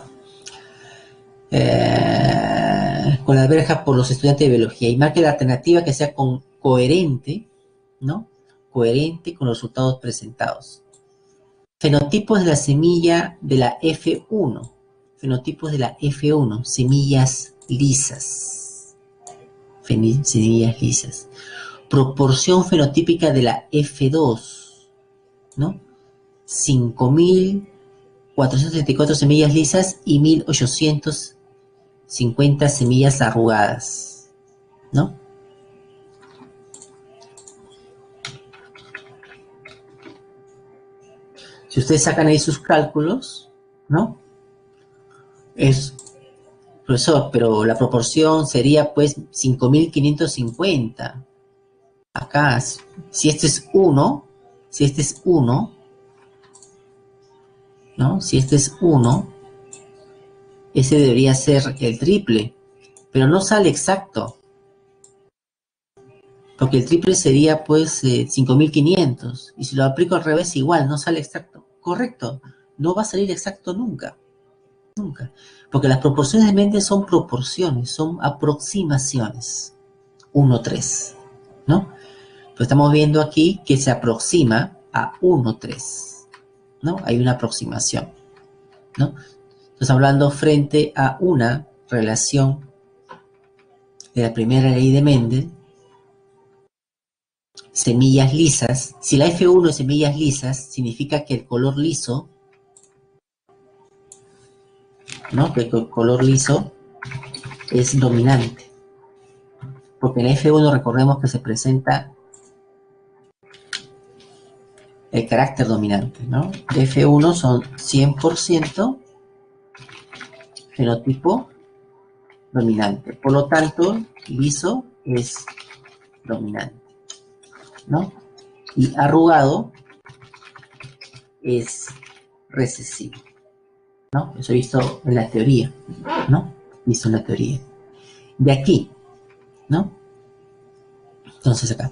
Eh, con la arberja por los estudiantes de biología. Y marque la alternativa que sea con, coherente, ¿no? Coherente con los resultados presentados. Fenotipos de la semilla de la F uno. Fenotipos de la F uno. Semillas lisas. Semillas lisas. Proporción fenotípica de la F dos, ¿no? cinco mil cuatrocientas treinta y cuatro semillas lisas y mil ochocientas cincuenta semillas arrugadas, ¿no? Si ustedes sacan ahí sus cálculos, ¿no? Es, profesor, pero la proporción sería pues cinco mil quinientos cincuenta. Acá, si este es uno, si este es uno, ¿no? Si este es uno, ese debería ser el triple, pero no sale exacto. Porque el triple sería pues eh, cinco mil quinientos, y si lo aplico al revés igual, no sale exacto. Correcto, no va a salir exacto nunca, nunca. Porque las proporciones de Mendel son proporciones, son aproximaciones. uno, tres, ¿no? Pues estamos viendo aquí que se aproxima a uno, tres, ¿no? Hay una aproximación, ¿no? Estamos hablando frente a una relación de la primera ley de Mendel semillas lisas. Si la F uno es semillas lisas, significa que el color liso, ¿no? Que el color liso es dominante. Porque en la F uno recordemos que se presenta el carácter dominante, ¿no? F uno son cien por ciento fenotipo dominante. Por lo tanto, liso es dominante, ¿no? Y arrugado es recesivo, ¿no? Eso he visto en la teoría, ¿no? Visto en la teoría. De aquí, ¿no? Entonces acá.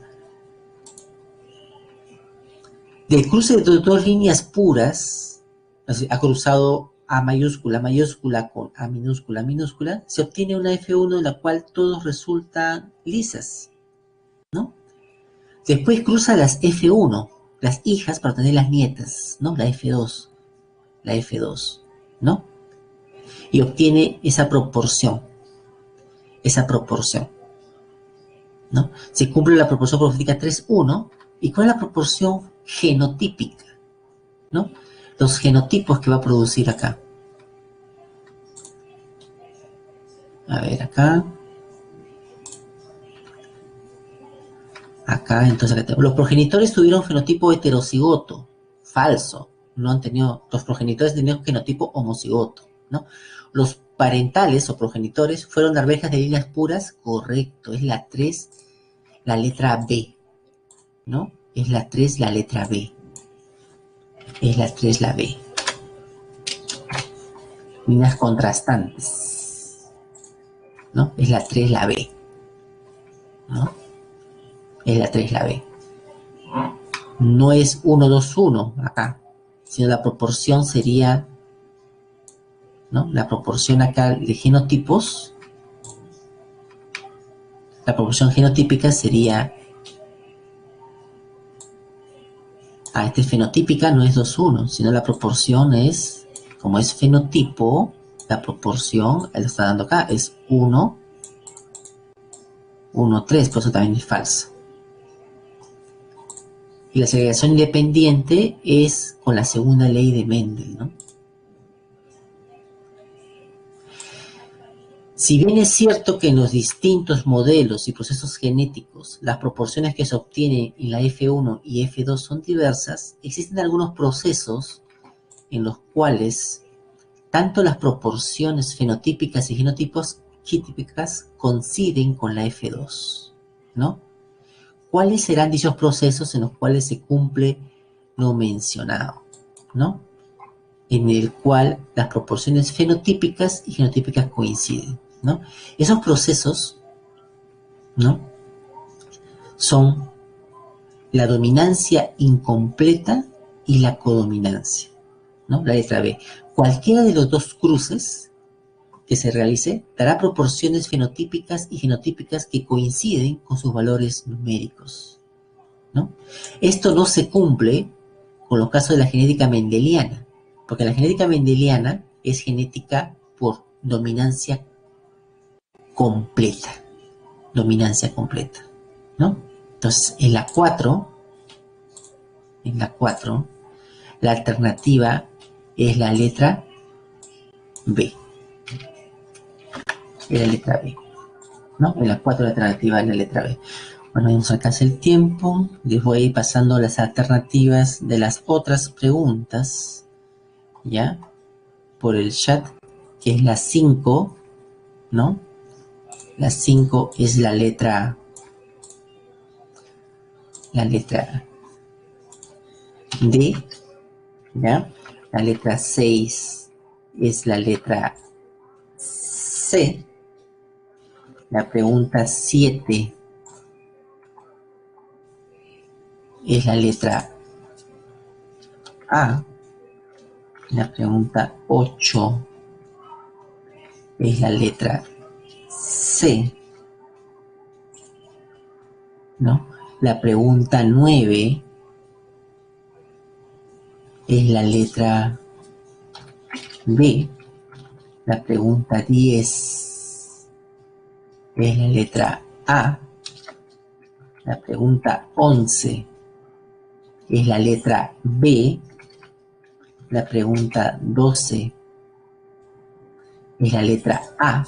Del cruce de dos líneas puras, ha cruzado A mayúscula, mayúscula con A minúscula, minúscula, se obtiene una F uno en la cual todos resultan lisas, ¿no? Después cruza las F uno, las hijas para obtener las nietas, ¿no? La F dos, la F dos, ¿no? Y obtiene esa proporción, esa proporción, ¿no? Se cumple la proporción profética tres uno. ¿Y cuál es la proporción genotípica, ¿no? Los genotipos que va a producir acá. A ver, acá. Acá, entonces, acá los progenitores tuvieron fenotipo heterocigoto. Falso. No han tenido, los progenitores tenían genotipo homocigoto, ¿no? Los parentales o progenitores fueron arvejas de líneas puras. Correcto. Es la tres, la letra B, ¿no? Es la tres, la letra B. Es la tres, la B. Líneas contrastantes, ¿no? Es la tres, la B, ¿no? Es la tres, la B. No es uno, dos, uno acá, sino la proporción sería, ¿no? La proporción acá de genotipos, la proporción genotípica sería, ah, esta es fenotípica, no es dos, uno, sino la proporción es, como es fenotipo, la proporción, él lo está dando acá, es uno, uno, tres, por eso también es falso. Y la segregación independiente es con la segunda ley de Mendel, ¿no? Si bien es cierto que en los distintos modelos y procesos genéticos las proporciones que se obtienen en la F uno y F dos son diversas, existen algunos procesos en los cuales tanto las proporciones fenotípicas y genotipos típicas coinciden con la F dos, ¿no? ¿Cuáles serán dichos procesos en los cuales se cumple lo mencionado, ¿no? En el cual las proporciones fenotípicas y genotípicas coinciden, ¿no? Esos procesos, ¿no? Son la dominancia incompleta y la codominancia, ¿no? La letra B. Cualquiera de los dos cruces que se realice dará proporciones fenotípicas y genotípicas que coinciden con sus valores numéricos, ¿no? Esto no se cumple con los casos de la genética mendeliana, porque la genética mendeliana es genética por dominancia completa, dominancia completa, ¿no? Entonces, en la cuatro, en la cuatro, la alternativa es la letra B. Es la letra B, ¿no? En la cuatro la alternativa es la letra B. Bueno, ya nos alcanza el tiempo. Les voy a ir pasando las alternativas de las otras preguntas, ¿ya? Por el chat, que es la cinco, ¿no? La cinco es la letra, la letra D, ¿ya? La letra seis es la letra C. La pregunta siete es la letra A. La pregunta ocho es la letra C, ¿no? La pregunta nueve es la letra B. La pregunta diez es la letra A. La pregunta once es la letra B. La pregunta doce es la letra A.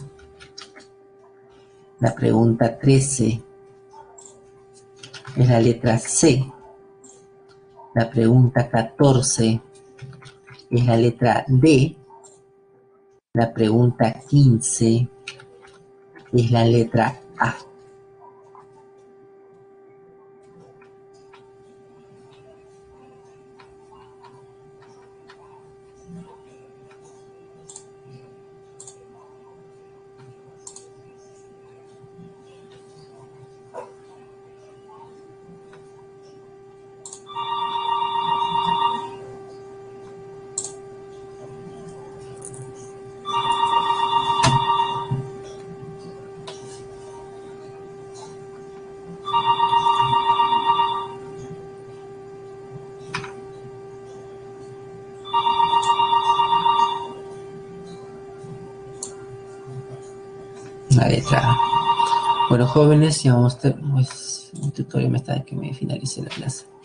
La pregunta trece es la letra C. La pregunta catorce es la letra D. La pregunta quince es la letra A. La letra A. Bueno, jóvenes, ya vamos a, pues, un tutorial me está que me finalice la clase.